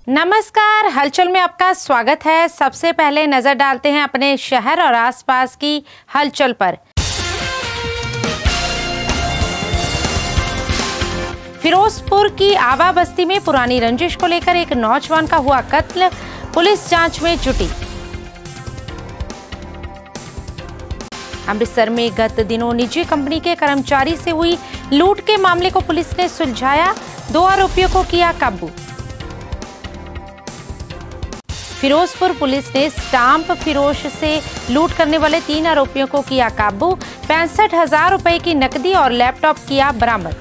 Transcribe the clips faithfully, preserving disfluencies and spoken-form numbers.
नमस्कार, हलचल में आपका स्वागत है। सबसे पहले नजर डालते हैं अपने शहर और आसपास की हलचल पर। फिरोजपुर की आवा बस्ती में पुरानी रंजिश को लेकर एक नौजवान का हुआ कत्ल, पुलिस जांच में जुटी। अमृतसर में गत दिनों निजी कंपनी के कर्मचारी से हुई लूट के मामले को पुलिस ने सुलझाया, दो आरोपियों को किया काबू। फिरोजपुर पुलिस ने स्टाम्प फिरोश से लूट करने वाले तीन आरोपियों को किया काबू, पैंसठ हजार रुपए की नकदी और लैपटॉप किया बरामद।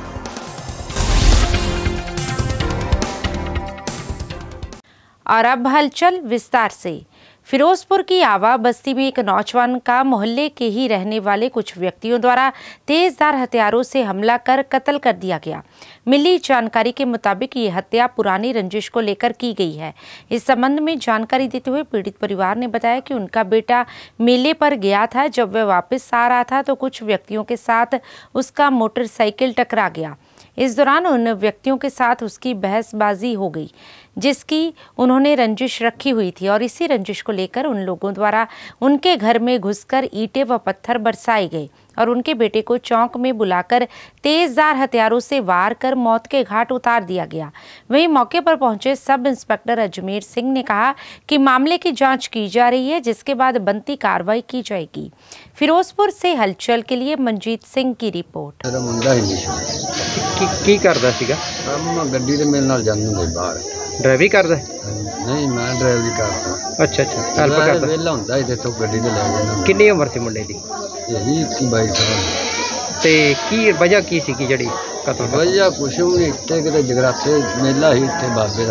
और अब हलचल विस्तार से। फिरोजपुर की आवा बस्ती में एक नौजवान का मोहल्ले के ही रहने वाले कुछ व्यक्तियों द्वारा तेजधार हथियारों से हमला कर कत्ल कर दिया गया। मिली जानकारी के मुताबिक ये हत्या पुरानी रंजिश को लेकर की गई है। इस संबंध में जानकारी देते हुए पीड़ित परिवार ने बताया कि उनका बेटा मेले पर गया था। जब वह वापस आ रहा था तो कुछ व्यक्तियों के साथ उसका मोटरसाइकिल टकरा गया। इस दौरान उन व्यक्तियों के साथ उसकी बहसबाजी हो गई, जिसकी उन्होंने रंजिश रखी हुई थी और इसी रंजिश को लेकर उन लोगों द्वारा उनके घर में घुसकर ईंटें व पत्थर बरसाए गए और उनके बेटे को चौक में बुलाकर तेजधार हथियारों से वार कर मौत के घाट उतार दिया गया। वहीं मौके पर पहुंचे सब इंस्पेक्टर अजमेर सिंह ने कहा कि मामले की जांच की जा रही है, जिसके बाद बनती कार्रवाई की जाएगी। फिरोजपुर से हलचल के लिए मनजीत सिंह की रिपोर्ट। की करदा सीगा? हम गड्डी ते मेरे नाल जांदे हुंदे बाहर। ड्राइविंग करदा? नहीं, मैं ड्राइविंग करदा। अच्छा अच्छा, हेल्प करदा। वेला हुंदा इथे तो गड्डी ते ले जाना। किन्नी उम्र सी मुंडे दी? यही इक्की बाईस साल। ते की वजह की सी की जड़ी कत्ल? वजह कुछ भी नहीं, इत्थे किते जगराते मेला ही इत्थे बाबे दा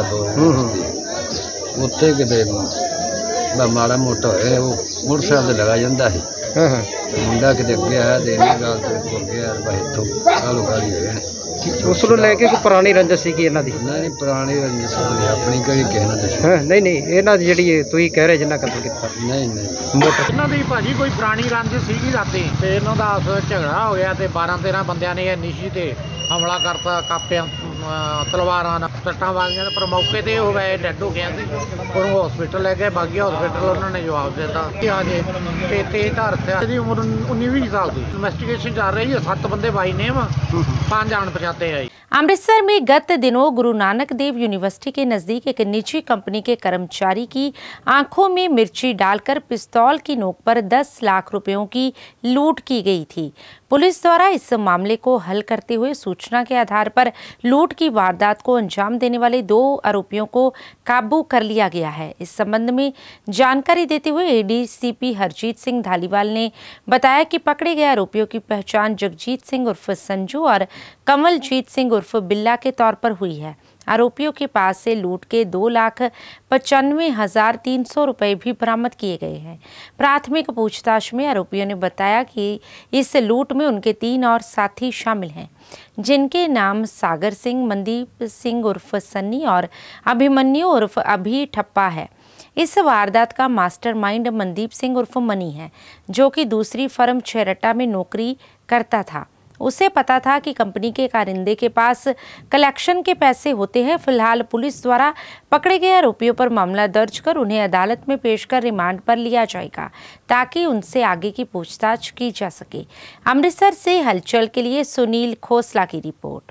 बहुत उत्थे किते माड़ा मोटा होए वो मोटरसाइकिल ते लगा जांदा है। हां हां, मुंडा किते अगे आया ते इन्नी गल ते हो गया भाई इत्थों गालो गाली होए। उस ਨੂੰ ਲੈ ਕੇ ਕੋਈ ਪੁਰਾਣੀ ਰੰਜਿਸ਼ ਸੀ ਕਿ ਇਹਨਾਂ ਦੀ? नहीं पुरानी रंजिश होई अपनी कड़ी कहना दे। ਹਾਂ ਨਹੀਂ ਨਹੀਂ, ਇਹਨਾਂ ਦੀ ਜਿਹੜੀ ਤੁਸੀਂ ਕਹਿ ਰਹੇ ਜਿੰਨਾ ਕਤਲ ਕੀਤਾ। नहीं नहीं, ਮੋਟਰ ਇਹਨਾਂ ਦੀ ਭਾਜੀ ਕੋਈ ਪੁਰਾਣੀ ਰੰਜਿਸ਼ ਸੀਗੀ ਰਾਤੀ ਤੇ ਇਹਨਾਂ ਦਾ ਆਪਸ ਵਿੱਚ ਝਗੜਾ ਹੋ ਗਿਆ ਤੇ ਬਾਰਾਂ ਤੇਰਾਂ ਬੰਦਿਆਂ ਨੇ ਇਹ ਨਿਸ਼ੀ ਤੇ ਹਮਲਾ ਕਰਤਾ, ਕਾਪਿਆਂ ਤਲਵਾਰਾਂ ਨਾਲ ਸੱਟਾਂ ਵਾਲੀਆਂ, ਪਰ ਮੌਕੇ ਤੇ ਉਹ ਵੈ ਡੈਡ ਹੋ ਗਿਆ ਸੀ। ਉਹਨੂੰ ਹਸਪੀਟਲ ਲੈ ਕੇ ਬਾਗੀ ਹਸਪੀਟਲ ਉਹਨਾਂ ਨੇ ਜਵਾਬ ਦਿੱਤਾ ਕਿ ਆ ਜੇ ਤੇ ਤੇਜ਼ ਧਾਰ ਹਥਿਆਰ ਦੀ ਉਮਰ ਉੱਨੀ ਵੀਹ ਸਾਲ ਦੀ। ਇਨਵੈਸਟੀਗੇਸ਼ਨ ਚੱਲ ਰਹੀ ਹੈ, ਸੱਤ ਬੰਦੇ ਬਾਈ नेम, पांच अणपछाते हैं। अमृतसर में गत दिनों गुरु नानक देव यूनिवर्सिटी के नजदीक एक निजी कंपनी के कर्मचारी की आंखों में मिर्ची डालकर पिस्तौल की नोक पर दस लाख रुपयों की लूट की गई थी। पुलिस द्वारा इस मामले को हल करते हुए सूचना के आधार पर लूट की वारदात को अंजाम देने वाले दो आरोपियों को काबू कर लिया गया है। इस संबंध में जानकारी देते हुए एडीसीपी हरजीत सिंह धालीवाल ने बताया कि पकड़े गए आरोपियों की पहचान जगजीत सिंह उर्फ संजू और कमलजीत सिंह उर्फ बिल्ला के तौर पर हुई है। आरोपियों के पास से लूट के दो लाख पचानवे हजार तीन सौ रुपए भी बरामद किए गए हैं। प्राथमिक पूछताछ में आरोपियों ने बताया कि इस लूट में उनके तीन और साथी शामिल हैं, जिनके नाम सागर सिंह, मनदीप सिंह उर्फ सन्नी और अभिमन्यु उर्फ अभी ठप्पा है। इस वारदात का मास्टरमाइंड मनदीप सिंह उर्फ मनी है, जो कि दूसरी फर्म छेरटा में नौकरी करता था। उसे पता था कि कंपनी के कारिंदे के पास कलेक्शन के पैसे होते हैं। फिलहाल पुलिस द्वारा पकड़े गए आरोपियों पर मामला दर्ज कर उन्हें अदालत में पेश कर रिमांड पर लिया जाएगा, ताकि उनसे आगे की पूछताछ की जा सके। अमृतसर से हलचल के लिए सुनील खोसला की रिपोर्ट।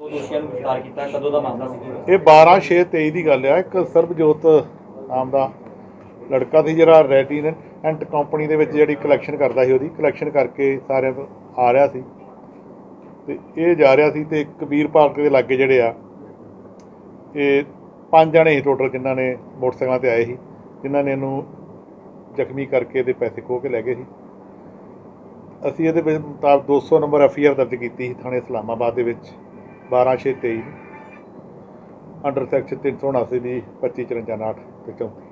ये बारह छे तेई की गल है। एक सरबजोत नाम का लड़का थी जरा रेडिनेंट कंपनी के जी कलैक्शन करता सी, कलैक्शन करके सारे आ रहा सी ते ये जा रहा सी ते कबीर पार्क के लागे जड़े आ ये पांच जने ही टोटल जिन्हों ने मोटरसाइकिलों पर आए ही, जिन्हों ने इनू जख्मी करके दे पैसे खो के लै गए सी। असी ये मुताबिक दो सौ नंबर एफ आई आर दर्ज की थाने इस्लामाबाद के बारह छे तेई अंडर सैक्शन तीन सौ उनासी भी पच्ची चरंजा नाठ ते चौंती।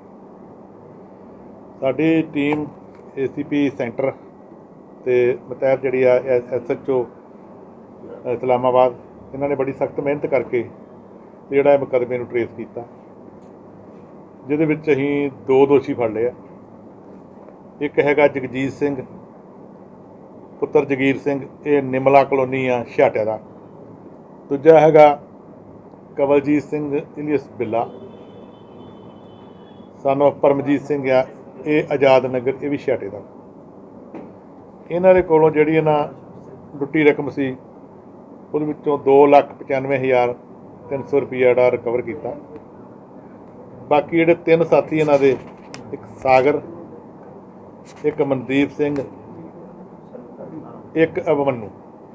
साडी team A C P center ते मतैर ji S H O Islamabad, इन्होंने बड़ी सख्त मेहनत करके जोड़ा मुकदमे नूं ट्रेस किया, जिहदे विच असीं दो दोषी फड़ लिया। एक हैगा जगजीत सिंह पुत्र जगीर सिंह, ये निमला कलोनी आ छाटे का। दूजा हैगा कमलजीत सिंह इलियस बिल्ला, ਸਾਨੂੰ ਪਰਮਜੀਤ ਸਿੰਘ ਆ, ਇਹ ਆਜ਼ਾਦ ਨਗਰ, ਇਹ ਵੀ ਛਿਆਟੇ ਦਾ। ਇਹਨਾਂ ਦੇ ਕੋਲੋਂ ਜਿਹੜੀ ਇਹਨਾਂ ਲੁੱਟੀ ਰਕਮ ਸੀ ਉਹਦੇ ਵਿੱਚੋਂ ਦੋ ਲੱਖ ਪਚਾਨਵੇਂ ਹਜ਼ਾਰ ਤਿੰਨ ਸੌ ਰੁਪਈਆ ਜਿਹੜਾ ਰਿਕਵਰ ਕੀਤਾ। ਬਾਕੀ ਜਿਹੜੇ ਤਿੰਨ ਸਾਥੀ ਇਹਨਾਂ ਦੇ, ਇੱਕ ਸਾਗਰ, ਇੱਕ ਮਨਦੀਪ ਸਿੰਘ, ਇੱਕ ਅਭਮਨੂ,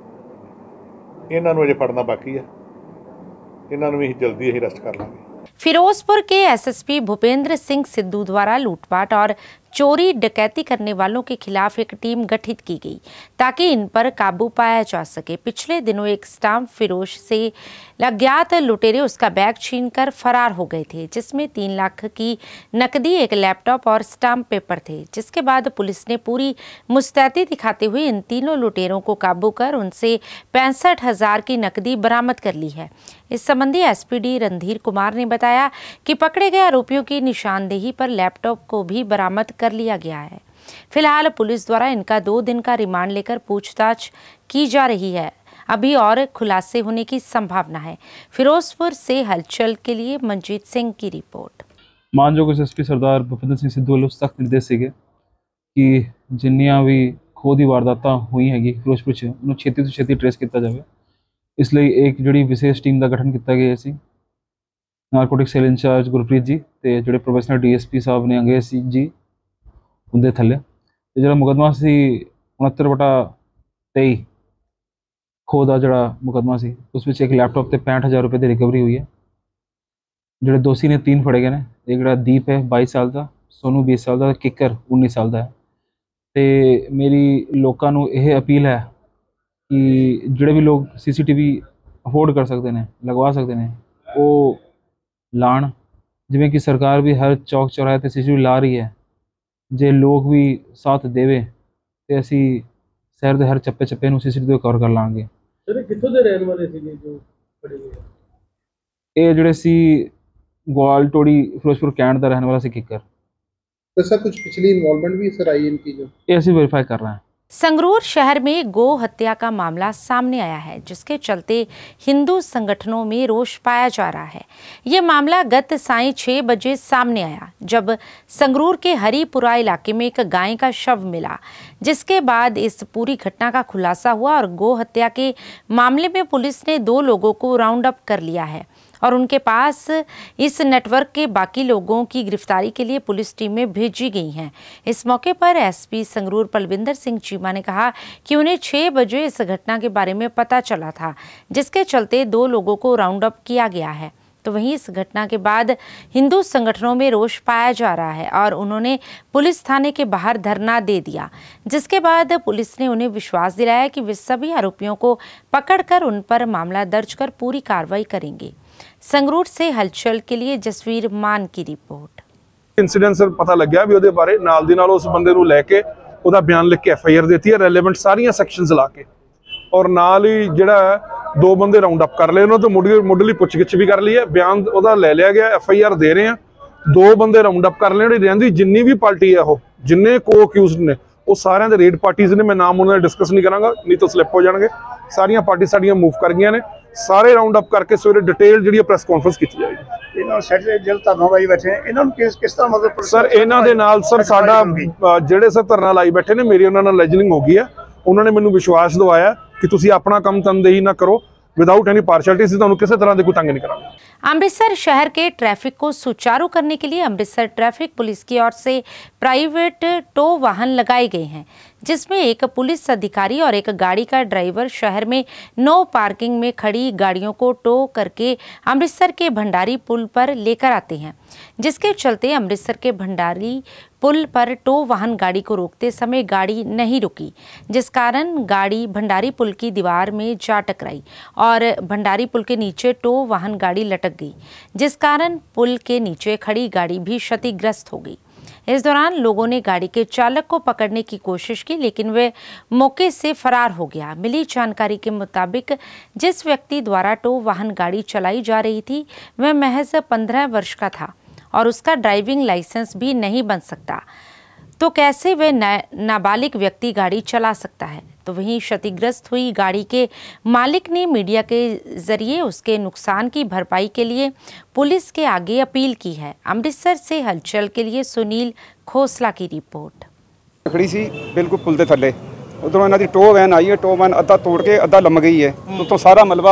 ਇਹਨਾਂ ਨੂੰ ਅਜੇ ਫੜਨਾ ਬਾਕੀ ਹੈ। ਇਹਨਾਂ ਨੂੰ ਵੀ जल्दी ही अरेस्ट कर लेंगे। फिरोजपुर के एसएसपी भूपेंद्र सिंह सिद्धू द्वारा लूटपाट और चोरी डकैती करने वालों के खिलाफ एक टीम गठित की गई ताकि इन पर काबू पाया जा सके। पिछले दिनों एक स्टाम्प फिरोश से अज्ञात लुटेरे उसका बैग छीनकर फरार हो गए थे, जिसमें तीन लाख की नकदी, एक लैपटॉप और स्टाम्प पेपर थे। जिसके बाद पुलिस ने पूरी मुस्तैदी दिखाते हुए इन तीनों लुटेरों को काबू कर उनसे पैंसठ हजार की नकदी बरामद कर ली है। इस संबंधी एसपीडी रणधीर कुमार ने बताया कि पकड़े गए आरोपियों की निशानदेही पर लैपटॉप को भी बरामद कर लिया गया है। फिलहाल पुलिस द्वारा इनका दो दिन का रिमांड लेकर पूछताछ की जा रही है। अभी और खुलासे होने की संभावना है। फिरोजपुर से हलचल के लिए मनजीत सिंह की रिपोर्ट। मानयोग एसएसपी सरदार भूपेंद्र सिंह सिद्धू ਵੱਲੋਂ सख्त निर्देश ਸੀਗੇ कि जिन्नियां भी ਖੋਹ ਦੀ ਵਾਰਦਾਤਾਂ ਹੋਈ ਹੈਗੀ ਫਿਰੋਜ਼ਪੁਰ 'ਚ ਉਹਨੂੰ ਛੇਤੀ ਤੋਂ ਛੇਤੀ ਟ੍ਰੇਸ ਕੀਤਾ ਜਾਵੇ। ਇਸ ਲਈ ਇੱਕ ਜਿਹੜੀ ਵਿਸ਼ੇਸ਼ ਟੀਮ ਦਾ ਗਠਨ ਕੀਤਾ ਗਿਆ ਸੀ। Narcotic cell in charge Gurpreet ji ਤੇ ਜਿਹੜੇ ਪ੍ਰੋਫੈਸ਼ਨਲ ਡੀਐਸਪੀ ਸਾਹਿਬ ਨੇ ਅੰਗਰੇਜ਼ ਜੀ ਉਹਦੇ ਥੱਲੇ, ਤੇ ਜਿਹੜਾ ਮੁਕੱਦਮਾ ਸੀ ਉਣੱਤਰ ਬਟਾ ਤੇਈ ਖੋਹ ਦਾ ਜਿਹੜਾ ਮੁਕੱਦਮਾ ਸੀ ਉਸ ਵਿੱਚ ਇੱਕ ਲੈਪਟਾਪ ਤੇ ਪੈਂਹਠ ਹਜ਼ਾਰ ਰੁਪਏ ਦੀ ਰਿਕਵਰੀ ਹੋਈ ਹੈ। ਜਿਹੜੇ ਦੋਸ਼ੀ ਨੇ तीन ਫੜੇ ਗਏ ਨੇ। ਇੱਕ ਜਿਹੜਾ ਦੀਪ ਹੈ ਬਾਈ ਸਾਲ ਦਾ, ਸੋਨੂ बीस ਸਾਲ ਦਾ, ਕਿੱਕਰ उन्नीस ਸਾਲ ਦਾ ਹੈ। ਤੇ ਮੇਰੀ ਲੋਕਾਂ ਨੂੰ ਇਹ ਅਪੀਲ ਹੈ ਕਿ ਜਿਹੜੇ ਵੀ ਲੋਕ ਸੀਸੀਟੀਵੀ ਅਫੋਰਡ ਕਰ ਸਕਦੇ ਨੇ, ਲਗਵਾ ਸਕਦੇ ਨੇ, ਉਹ ਲਾਣ। ਜਿਵੇਂ ਕਿ ਸਰਕਾਰ ਵੀ ਹਰ ਚੌਕ ਚੌਰਾਹੇ ਤੇ ਸੀਸੀਟੀਵੀ ਲਾ ਰਹੀ ਹੈ। ਜੇ ਲੋਕ ਵੀ ਸਾਥ ਦੇਵੇ ਤੇ ਅਸੀਂ ਸ਼ਹਿਰ ਦੇ ਹਰ ਚੱਪੇ ਚੱਪੇ ਨੂੰ ਸੀਸੀਟੀਵੀ ਕਵਰ ਕਰ ਲਾਂਗੇ। ਸਰ ਕਿੱਥੋਂ ਦੇ ਰਹਿਣ ਵਾਲੇ ਸੀਗੇ ਜੋ ਫੜੇ ਗਏ? ਇਹ ਜਿਹੜੇ ਸੀ ਗਵਾਲ ਟੋੜੀ ਫਿਰੋਜ਼ਪੁਰ ਕੈਂਟ ਦਾ ਰਹਿਣ वाला ਸੀ ਕਿੱਕਰ। तो सर कुछ पिछली इन्वॉल्वमेंट भी सर आई इनकी जो? ये ਅਸੀਂ वेरीफाई कर रहे हैं। संगरूर शहर में गौ हत्या का मामला सामने आया है, जिसके चलते हिंदू संगठनों में रोष पाया जा रहा है। ये मामला गत सायं छः बजे सामने आया, जब संगरूर के हरिपुरा इलाके में एक गाय का शव मिला, जिसके बाद इस पूरी घटना का खुलासा हुआ और गौ हत्या के मामले में पुलिस ने दो लोगों को राउंड अप कर लिया है और उनके पास इस नेटवर्क के बाकी लोगों की गिरफ्तारी के लिए पुलिस टीमें भेजी गई हैं। इस मौके पर एसपी संगरूर पलविंदर सिंह चीमा ने कहा कि उन्हें छः बजे इस घटना के बारे में पता चला था, जिसके चलते दो लोगों को राउंड अप किया गया है। तो वहीं इस घटना के बाद हिंदू संगठनों में रोष पाया जा रहा है और उन्होंने पुलिस थाने के बाहर धरना दे दिया, जिसके बाद पुलिस ने उन्हें विश्वास दिलाया कि वे सभी आरोपियों को पकड़कर उन पर मामला दर्ज कर पूरी कार्रवाई करेंगे। संगरूर से हलचल के लिए जसवीर मान की रिपोर्ट। इंसीडेंट सर पता लग गया भी ਉਹਦੇ ਬਾਰੇ ਨਾਲ ਦੀ ਨਾਲ ਉਸ ਬੰਦੇ ਨੂੰ ਲੈ ਕੇ ਉਹਦਾ ਬਿਆਨ ਲਿਖ ਕੇ ਐਫ ਆਈ ਆਰ ਦਿੱਤੀ ਹੈ, ਰੈਲੇਵੈਂਟ ਸਾਰੀਆਂ ਸੈਕਸ਼ਨਸ ਲਾ ਕੇ, ਔਰ ਨਾਲ ਹੀ ਜਿਹੜਾ ਦੋ ਬੰਦੇ ਰਾਉਂਡ ਅਪ ਕਰ ਲਏ, ਉਹਨਾਂ ਤੋਂ ਮੁੱਢਲੀ ਮੁੱਢਲੀ ਪੁੱਛਗਿੱਛ ਵੀ ਕਰ ਲਈ ਹੈ, ਬਿਆਨ ਉਹਦਾ ਲੈ ਲਿਆ ਗਿਆ, ਐਫ ਆਈ ਆਰ ਦੇ ਰਹੇ ਆ। ਦੋ ਬੰਦੇ ਰਾਉਂਡ ਅਪ ਕਰ ਲਏ, ਜਿਹੜੀ ਰਹਿੰਦੀ ਜਿੰਨੀ ਵੀ ਪਾਰਟੀ ਹੈ ਉਹ ਜਿੰਨੇ ਕੋ ਅਕਿਊਜ਼ਡ ਨੇ ਉਹ ਸਾਰਿਆਂ ਦੇ ਰੇਡ ਪਾਰਟੀਜ਼ ਨੇ। ਮੈਂ ਨਾਮ ਉਹਨਾਂ ਦਾ ਡਿਸਕਸ ਨਹੀਂ ਕਰਾਂਗਾ, ਨਹੀਂ ਤਾਂ ਸਲਿੱਪ ਹੋ ਜਾਣਗੇ। ਸਾਰੀਆਂ ਪਾਰਟੀ ਸਾਡੀਆਂ ਮੂਵ ਕਰ ਗਈਆਂ ਨੇ। ਸਾਰੇ ਰਾਉਂਡ ਅਪ ਕਰਕੇ ਸਵੇਰੇ ਡਿਟੇਲ ਜਿਹੜੀ ਪ੍ਰੈਸ ਕਾਨਫਰੰਸ ਕੀਤੀ ਜਾਏਗੀ। ਇਹਨਾਂ ਸੈਟੇ ਜਿਹੜੇ ਧਰਨਾਬਾਜ਼ੀ ਬੈਠੇ ਇਹਨਾਂ ਨੂੰ ਕਿਸ ਕਿਸ ਤਰ੍ਹਾਂ ਮਦਦ? ਸਰ ਇਹਨਾਂ ਦੇ ਨਾਲ ਸਰ ਸਾਡਾ ਜਿਹੜੇ ਸਰ ਧਰਨਾ ਲਾਈ ਬੈਠੇ ਨੇ, ਮੇਰੀ ਉਹਨਾਂ ਨਾਲ ਲੈਜਨਿੰਗ ਹੋ ਗਈ ਹੈ। ਉਹਨਾਂ ਨੇ ਮੈਨੂੰ ਵਿਸ਼ਵਾਸ ਦਿਵਾਇਆ ਕਿ ਤੁਸੀਂ ਆਪਣਾ ਕੰਮ ਤਨਦੇਹੀ ਨਾ ਕਰੋ, विदाउट एनी पार्शियलिटी से ਤੁਹਾਨੂੰ ਕਿਸੇ ਤਰ੍ਹਾਂ ਦੇ ਕੋਈ ਤੰਗ नहीं करांगे। अमृतसर शहर के ट्रैफिक को सुचारू करने के लिए अमृतसर ट्रैफिक पुलिस की ओर से प्राइवेट टो वाहन लगाए गए हैं, जिसमें एक पुलिस अधिकारी और एक गाड़ी का ड्राइवर शहर में नो पार्किंग में खड़ी गाड़ियों को टो करके अमृतसर के भंडारी पुल पर लेकर आते हैं, जिसके चलते अमृतसर के भंडारी पुल पर टो वाहन गाड़ी को रोकते समय गाड़ी नहीं रुकी, जिस कारण गाड़ी भंडारी पुल की दीवार में जा टकराई और भंडारी पुल के नीचे टो वाहन गाड़ी लटक गई, जिस कारण पुल के नीचे खड़ी गाड़ी भी क्षतिग्रस्त हो गई। इस दौरान लोगों ने गाड़ी के चालक को पकड़ने की कोशिश की, लेकिन वे मौके से फरार हो गया। मिली जानकारी के मुताबिक जिस व्यक्ति द्वारा टो वाहन गाड़ी चलाई जा रही थी वह महज पंद्रह वर्ष का था और उसका ड्राइविंग लाइसेंस भी नहीं बन सकता, तो कैसे वह नाबालिग व्यक्ति गाड़ी चला सकता है। तो वहीं क्षतिग्रस्त हुई गाड़ी के मालिक ने मीडिया के जरिए उसके नुकसान की भरपाई के लिए पुलिस के आगे अपील की है। अमृतसर से हलचल के लिए सुनील खोसला की रिपोर्ट। खड़ी सी बिल्कुल पुल के थले, उधरों इन्हों की टो वैन आई है, टो वैन अद्धा तोड़ के अद्धा लम गई है, उतों सारा मलबा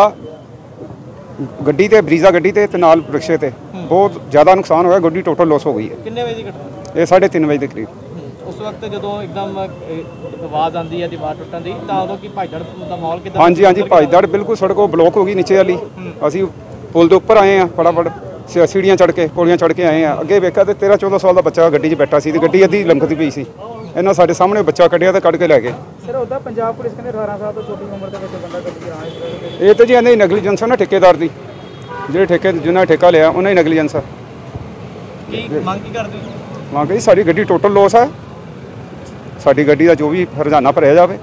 गड्डी ते ब्रीजा गड्डी ते ते नाल रिक्शे ते बहुत ज़्यादा नुकसान होया। गड्डी टोटल लॉस हो गई है। कितने बजे की घटना? ये साढ़े तीन बजे के करीब। उस वक्त जो एकदम आवाज़ आती है दीवार टुटन की, तो उदों की भाईदड़ का माहौल कितना? हाँ जी हाँ जी, भाईदड़ बिल्कुल सड़क ब्लॉक हो गई नीचे वाली। असी पुल के उपर आए हैं, फटाफट सीढ़ियाँ चढ़ के पौड़ियाँ चढ़ के आए हैं। अगे वेखा तो तेरह चौदह साल का बच्चा गड्डी बैठा सी, गड्डी अद्धी लंघती पई सी। इन्होंने साढ़े सामने बच्चा कढ़िया तो कढ़ के लै गए। सर उदा पंजाब पुलिस कहते अठारह साल तो छोटी उम्र के बंदा गड्डी चलाना, ये तो जी इन्हें नैगलीजेंस है ना ठेकेदार की, जो ठेके जिन्हें ठेका लिया उन्हें नैगलीजेंस है। मंग की करते? मंग जी साड़ी गड्डी टोटल लॉस है, साड़ी गड्डी का जो भी हरजाना भरिया जाए।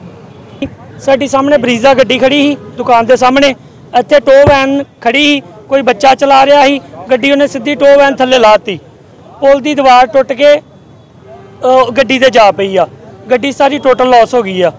साडी सामने ब्रीजा गड्डी खड़ी ही दुकान के सामने, इत्थे टो वैन खड़ी ही, कोई बच्चा चला रहा ही, गड्डी उन्हें सीधी टो वैन थले लाती, पुल की दीवार टुट के गड्डी ते जा पई आ, गड्डी सारी टोटल लॉस हो गई आ।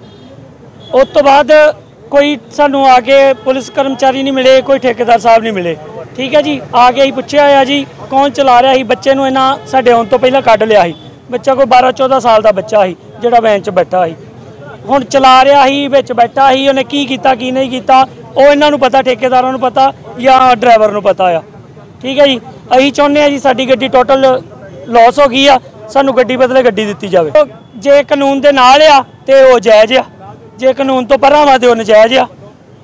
उस तो बाद कोई सानू आके पुलिस कर्मचारी नहीं मिले, कोई ठेकेदार साहब नहीं मिले। ठीक है जी, आके ही पूछा है जी कौन चला रहा ही, बच्चे नूं इन्हां साडे आउण तो पहलां कढ लिया ही। बच्चा कोई बारह चौदह साल का बच्चा ही जिहड़ा वैन च बैठा ही, हुण चला रहा ही, विच बैठा ही, उन्हें की कीता की नहीं कीता वो इन्हां नूं पता, ठेकेदारां नूं पता या ड्राइवर नूं पता आ। ठीक है जी, असीं चाहुंदे आ जी साडी गड्डी टोटल लॉस हो गई आ, सानू गड्डी बदले गड्डी दित्ती जावे। जे कानून दे नाल आ ते वो जायज़ आ, जे कानून तो परां वा ते वो नजायज़ आ।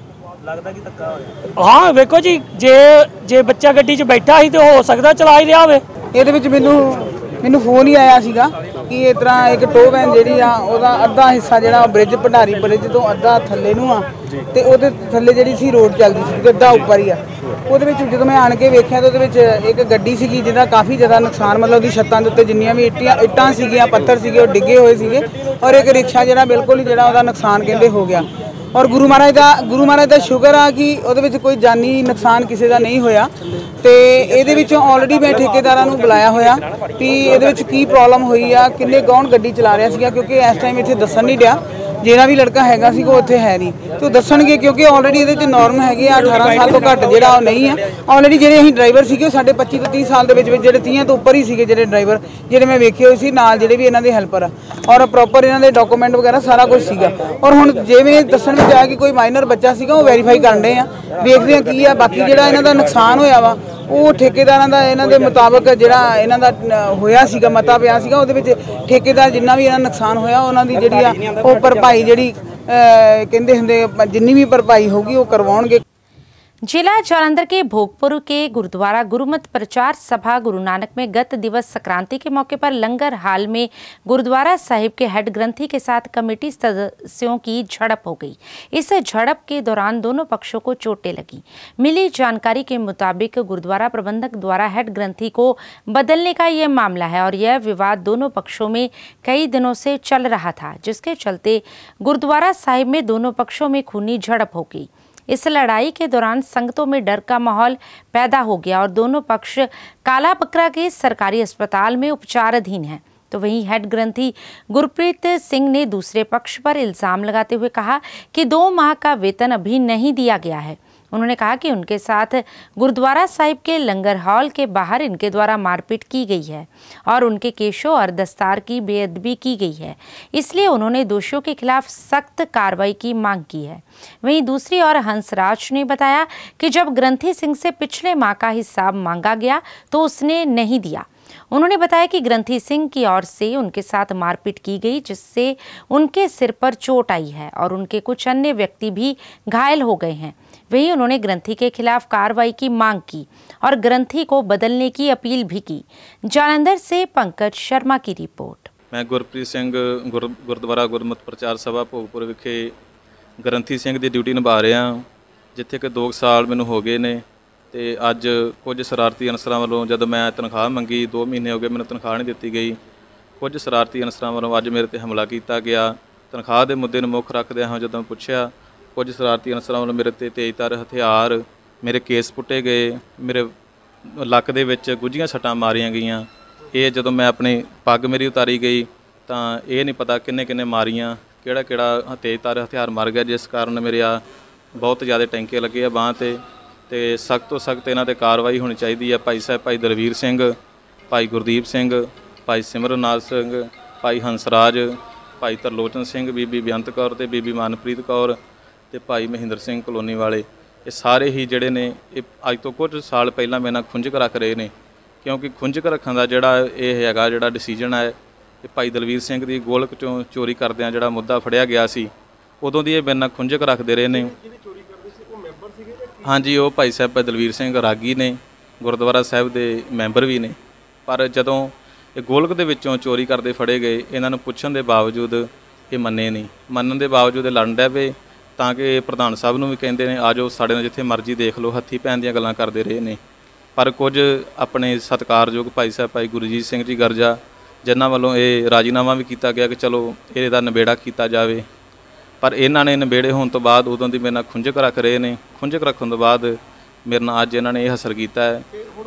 लगदा कि धक्का होया? हाँ वेखो जी, जे जे बच्चा गड्डी च बैठा ही तो हो सकदा चला ही रहा होवे। ਇਹਦੇ ਵਿੱਚ ਮੈਨੂੰ ਮੈਨੂੰ ਫੋਨ ਹੀ ਆਇਆ ਸੀਗਾ ਕਿ ਇਸ ਤਰ੍ਹਾਂ ਇੱਕ ਟੋ ਵੈਨ ਜਿਹੜੀ ਆ ਉਹਦਾ ਅੱਧਾ ਹਿੱਸਾ ਜਿਹੜਾ ਬ੍ਰਿਜ ਭੰਡਾਰੀ ਬ੍ਰਿਜ ਤੋਂ ਅੱਧਾ ਥੱਲੇ ਨੂੰ ਆ ਤੇ ਉਹਦੇ ਥੱਲੇ ਜਿਹੜੀ ਸੀ ਰੋਡ ਚੱਲਦੀ ਸੀ ਅੱਧਾ ਉੱਪਰ ਹੀ ਆ। ਉਹਦੇ ਵਿੱਚ ਜਦੋਂ ਮੈਂ ਆਣ ਕੇ ਵੇਖਿਆ ਤਾਂ ਉਹਦੇ ਵਿੱਚ ਇੱਕ ਗੱਡੀ ਸੀਗੀ ਜਿਹਦਾ ਕਾਫੀ ਜ਼ਿਆਦਾ ਨੁਕਸਾਨ, ਮਤਲਬ ਉਹਦੀ ਛੱਤਾਂ ਦੇ ਉੱਤੇ ਜਿੰਨੀਆਂ ਵੀ ਇੱਟਾਂ ਇੱਟਾਂ ਸੀਗੀਆਂ ਪੱਥਰ ਸੀਗੇ ਉਹ ਡਿੱਗੇ ਹੋਏ ਸੀਗੇ, ਔਰ ਇੱਕ ਰਿਕਸ਼ਾ ਜਿਹੜਾ ਬਿਲਕੁਲ ਹੀ ਜਿਹੜਾ ਉਹਦਾ ਨੁਕਸਾਨ ਕਹਿੰਦੇ ਹੋ ਗਿਆ। ਔਰ ਗੁਰੂ ਮਹਾਰਾਜ ਦਾ ਗੁਰੂ ਮਹਾਰਾਜ ਦਾ ਸ਼ੁਕਰ ਆ ਕਿ ਉਹਦੇ ਵਿੱਚ ਕੋਈ ਜਾਨੀ ਨੁਕਸਾਨ ਕਿਸੇ ਦਾ ਨਹੀਂ ਹੋਇਆ। ਤੇ ਇਹਦੇ ਵਿੱਚੋਂ ਆਲਰੇਡੀ ਮੈਂ ਠੇਕੇਦਾਰਾਂ ਨੂੰ ਬੁਲਾਇਆ ਹੋਇਆ ਵੀ ਇਹਦੇ ਵਿੱਚ ਕੀ ਪ੍ਰੋਬਲਮ ਹੋਈ ਆ, ਕਿੰਨੇ ਕੌਣ ਗੱਡੀ ਚਲਾ ਰਿਹਾ ਸੀਗਾ, ਕਿਉਂਕਿ ਇਸ ਟਾਈਮ ਇੱਥੇ ਦੱਸਣ ਨਹੀਂ ਡਿਆ। ਜਿਹੜਾ ਵੀ ਲੜਕਾ ਹੈਗਾ ਸੀ ਉਹ ਉੱਥੇ ਹੈ ਨਹੀਂ ਤੇ ਉਹ ਦੱਸਣਗੇ, ਕਿਉਂਕਿ ਆਲਰੇਡੀ ਇਹਦੇ 'ਚ ਨੋਰਮ ਹੈਗੇ ਆ ਅਠਾਰਾਂ ਸਾਲ ਤੋਂ ਘੱਟ ਜਿਹੜਾ ਉਹ ਨਹੀਂ ਆ। ਆਲਰੇਡੀ ਜਿਹੜੇ ਅਸੀਂ ਡਰਾਈਵਰ ਸੀਗੇ ਉਹ ਸਾਡੇ ਪੱਚੀ ਤੋਂ ਤੀਹ ਸਾਲ ਦੇ ਵਿੱਚ ਵਿੱਚ ਜਿਹੜੇ ਤੀਹਾਂ ਤੋਂ ਉੱਪਰ ਹੀ ਸੀਗੇ ਜਿਹੜੇ ਡਰਾਈਵਰ, ਜਿਹੜੇ ਮੈਂ ਵੇਖੇ ਹੋਏ ਸੀ ਨਾਲ ਜਿਹੜੇ ਵੀ ਇਹਨਾਂ ਦੇ ਹੈਲਪਰ ਆ, ਔਰ ਪ੍ਰੋਪਰ ਇਹਨਾਂ ਦੇ ਡਾਕੂਮੈਂਟ ਵਗੈਰਾ ਸਾਰਾ ਕੁਝ ਸੀਗਾ। ਔਰ ਹੁਣ ਜਿਵੇਂ ਦੱਸਣ ਵਿੱਚ ਆਇਆ ਕਿ ਕੋਈ ਮਾਈਨਰ ਬੱਚਾ ਸੀਗਾ ਉਹ ਵੈਰੀਫਾਈ ਕਰਨ ਰਹੇ ਆ, ਵੇਖਦੇ ਆ ਕੀ ਆ। ਬਾਕੀ ਜਿਹੜਾ ਇਹਨਾਂ ਦਾ ਨੁਕਸਾਨ ਹੋਇਆ ਵਾ ਉਹ ਠੇਕੇਦਾਰਾਂ ਦਾ ਇਹਨਾਂ ਦੇ ਮੁਤਾਬਕ ਜਿਹੜਾ ਇਹਨਾਂ ਦਾ ਹੋਇਆ ਸੀਗਾ ਮਤਾ ਪਿਆ ਸੀਗਾ, ਉਹਦੇ ਵਿੱਚ ਠੇਕੇਦਾਰ ਜਿੰਨਾ ਵੀ ਇਹਨਾਂ ਨੁਕਸਾਨ ਹੋਇਆ ਉਹਨਾਂ ਦੀ ਜਿਹੜੀ ਆ ਉਹ ਭਰਪਾਈ ਜਿਹੜੀ ਕਹਿੰਦੇ ਹੁੰਦੇ ਜਿੰਨੀ ਵੀ ਭਰਪਾਈ ਹੋगी ਉਹ ਕਰਵਾਉਣਗੇ। जिला जालंधर के भोगपुर के गुरुद्वारा गुरुमत प्रचार सभा गुरु नानक में गत दिवस संक्रांति के मौके पर लंगर हाल में गुरुद्वारा साहिब के हेड ग्रंथी के साथ कमेटी सदस्यों की झड़प हो गई। इस झड़प के दौरान दोनों पक्षों को चोटें लगी। मिली जानकारी के मुताबिक गुरुद्वारा प्रबंधक द्वारा हेड ग्रंथी को बदलने का यह मामला है और यह विवाद दोनों पक्षों में कई दिनों से चल रहा था, जिसके चलते गुरुद्वारा साहिब में दोनों पक्षों में खूनी झड़प हो गई। इस लड़ाई के दौरान संगतों में डर का माहौल पैदा हो गया और दोनों पक्ष काला बकरा के सरकारी अस्पताल में उपचाराधीन हैं। तो वहीं हेड ग्रंथी गुरप्रीत सिंह ने दूसरे पक्ष पर इल्ज़ाम लगाते हुए कहा कि दो माह का वेतन अभी नहीं दिया गया है। उन्होंने कहा कि उनके साथ गुरुद्वारा साहिब के लंगर हॉल के बाहर इनके द्वारा मारपीट की गई है और उनके केशों और दस्तार की बेअदबी की गई है, इसलिए उन्होंने दोषियों के खिलाफ सख्त कार्रवाई की मांग की है। वहीं दूसरी ओर हंसराज ने बताया कि जब ग्रंथी सिंह से पिछले माह का हिसाब मांगा गया तो उसने नहीं दिया। उन्होंने बताया कि ग्रंथी सिंह की ओर से उनके साथ मारपीट की गई, जिससे उनके सिर पर चोट आई है और उनके कुछ अन्य व्यक्ति भी घायल हो गए हैं। वहीं उन्होंने ग्रंथी के खिलाफ कार्रवाई की मांग की और ग्रंथी को बदलने की अपील भी की। जालंधर से पंकज शर्मा की रिपोर्ट। मैं गुरप्रीत सिंह गुर गुरुद्वारा गुरमत प्रचार सभा भोगपुर विखे ग्रंथी सिंह की ड्यूटी निभा रहा, जिथे कि दो साल मैनू हो गए ने। तो अज कुछ शरारती अनसरां वालों जब मैं तनख्वाह मंगी, दो महीने हो गए मैंने तनख्वाह नहीं दी गई। कुछ शरारती अनसरां वालों अज मेरे ते हमला किया गया। तनख्वाह के मुद्दे मुख रखदे हाँ जब पूछया, कुछ शरारती अनसरां वालों मेरे ते तेजधार हथियार, मेरे केस पुट्टे गए, मेरे लक दे विच गुझियां सट्टां मारियां गईयां। ये जदों मैं अपनी पग मेरी उतारी गई तो ये नहीं पता किन्ने किन्ने मारियां ਕਿਹੜਾ ਕਿਹੜਾ ਤੇਜ਼ਧਾਰ ਹਥਿਆਰ ਮਰ ਗਿਆ, ਜਿਸ ਕਾਰਨ ਮੇਰੇ ਆ ਬਹੁਤ ਜ਼ਿਆਦਾ ਟੈਂਕੇ ਲੱਗੇ ਆ ਬਾਂਹ 'ਤੇ ਤੇ ਸਖਤ ਤੋਂ ਸਖਤ ਇਹਨਾਂ 'ਤੇ ਕਾਰਵਾਈ ਹੋਣੀ ਚਾਹੀਦੀ ਹੈ। ਭਾਈ ਸਾਹਿਬ ਭਾਈ ਦਲਵੀਰ ਸਿੰਘ, ਭਾਈ ਗੁਰਦੀਪ ਸਿੰਘ, ਭਾਈ ਸਿਮਰਨਾਥ ਸਿੰਘ, ਭਾਈ ਹੰਸਰਾਜ, ਭਾਈ ਤਰਲੋਚਨ ਸਿੰਘ, ਬੀਬੀ ਬੇਅੰਤ ਕੌਰ ਅਤੇ ਬੀਬੀ ਮਨਪ੍ਰੀਤ ਕੌਰ ਅਤੇ ਭਾਈ ਮਹਿੰਦਰ ਸਿੰਘ ਕਲੋਨੀ ਵਾਲੇ, ਇਹ ਸਾਰੇ ਹੀ ਜਿਹੜੇ ਨੇ ਇਹ ਅੱਜ ਤੋਂ ਕੁਝ ਸਾਲ ਪਹਿਲਾਂ ਮੇਰੇ ਨਾਲ ਖੁੰਝਕ ਰੱਖ ਰਹੇ ਨੇ, ਕਿਉਂਕਿ ਖੁੰਝਕ ਰੱਖਣ ਦਾ ਜਿਹੜਾ ਇਹ ਹੈਗਾ ਜਿਹੜਾ ਡਿਸੀਜਨ ਹੈ ਇਹ ਭਾਈ ਦਲਵੀਰ ਸਿੰਘ ਦੀ ਗੋਲਕ 'ਚੋਂ ਚੋਰੀ ਕਰਦਿਆਂ ਜਿਹੜਾ ਮੁੱਦਾ ਫੜਿਆ ਗਿਆ ਸੀ, ਉਦੋਂ ਦੀ ਇਹ ਮੇਰੇ ਨਾਲ ਖੁੰਝਕ ਰੱਖਦੇ ਰਹੇ ਨੇ। ਹਾਂਜੀ, ਉਹ ਭਾਈ ਸਾਹਿਬ ਭਾਈ ਦਲਵੀਰ ਸਿੰਘ ਰਾਗੀ ਨੇ, ਗੁਰਦੁਆਰਾ ਸਾਹਿਬ ਦੇ ਮੈਂਬਰ ਵੀ ਨੇ, ਪਰ ਜਦੋਂ ਇਹ ਗੋਲਕ ਦੇ ਵਿੱਚੋਂ ਚੋਰੀ ਕਰਦੇ ਫੜੇ ਗਏ, ਇਹਨਾਂ ਨੂੰ ਪੁੱਛਣ ਦੇ ਬਾਵਜੂਦ ਇਹ ਮੰਨੇ ਨਹੀਂ। ਮੰਨਣ ਦੇ ਬਾਵਜੂਦ ਇਹ ਲੜਨ ਡੈ ਪਏ, ਤਾਂ ਕਿ ਪ੍ਰਧਾਨ ਸਾਹਿਬ ਨੂੰ ਵੀ ਕਹਿੰਦੇ ਨੇ ਆ ਜਾਓ ਸਾਡੇ ਨਾਲ ਜਿੱਥੇ ਮਰਜ਼ੀ ਦੇਖ ਲਓ, ਹੱਥੀਂ ਪੈਣ ਦੀਆਂ ਗੱਲਾਂ ਕਰਦੇ ਰਹੇ ਨੇ। ਪਰ ਕੁਝ ਆਪਣੇ ਸਤਿਕਾਰਯੋਗ ਭਾਈ ਸਾਹਿਬ ਭਾਈ ਗੁਰਜੀਤ ਸਿੰਘ ਜੀ ਗਰਜਾ, ਜਿਨ੍ਹਾਂ ਵੱਲੋਂ ਇਹ ਰਾਜੀਨਾਮਾ ਵੀ ਕੀਤਾ ਗਿਆ ਕਿ ਚਲੋ ਇਹਦਾ ਨਿਬੇੜਾ ਕੀਤਾ ਜਾਵੇ, ਪਰ ਇਹਨਾਂ ਨੇ ਨਿਬੇੜੇ ਹੋਣ ਤੋਂ ਬਾਅਦ ਉਦੋਂ ਦੀ ਮੇਰੇ ਨਾਲ ਖੁੰਝਕ ਰੱਖ ਰਹੇ ਨੇ। ਖੁੰਝਕ ਰੱਖਣ ਤੋਂ ਬਾਅਦ ਮੇਰੇ ਨਾਲ ਅੱਜ ਇਹਨਾਂ ਨੇ ਇਹ ਅਸਰ ਕੀਤਾ ਹੈ।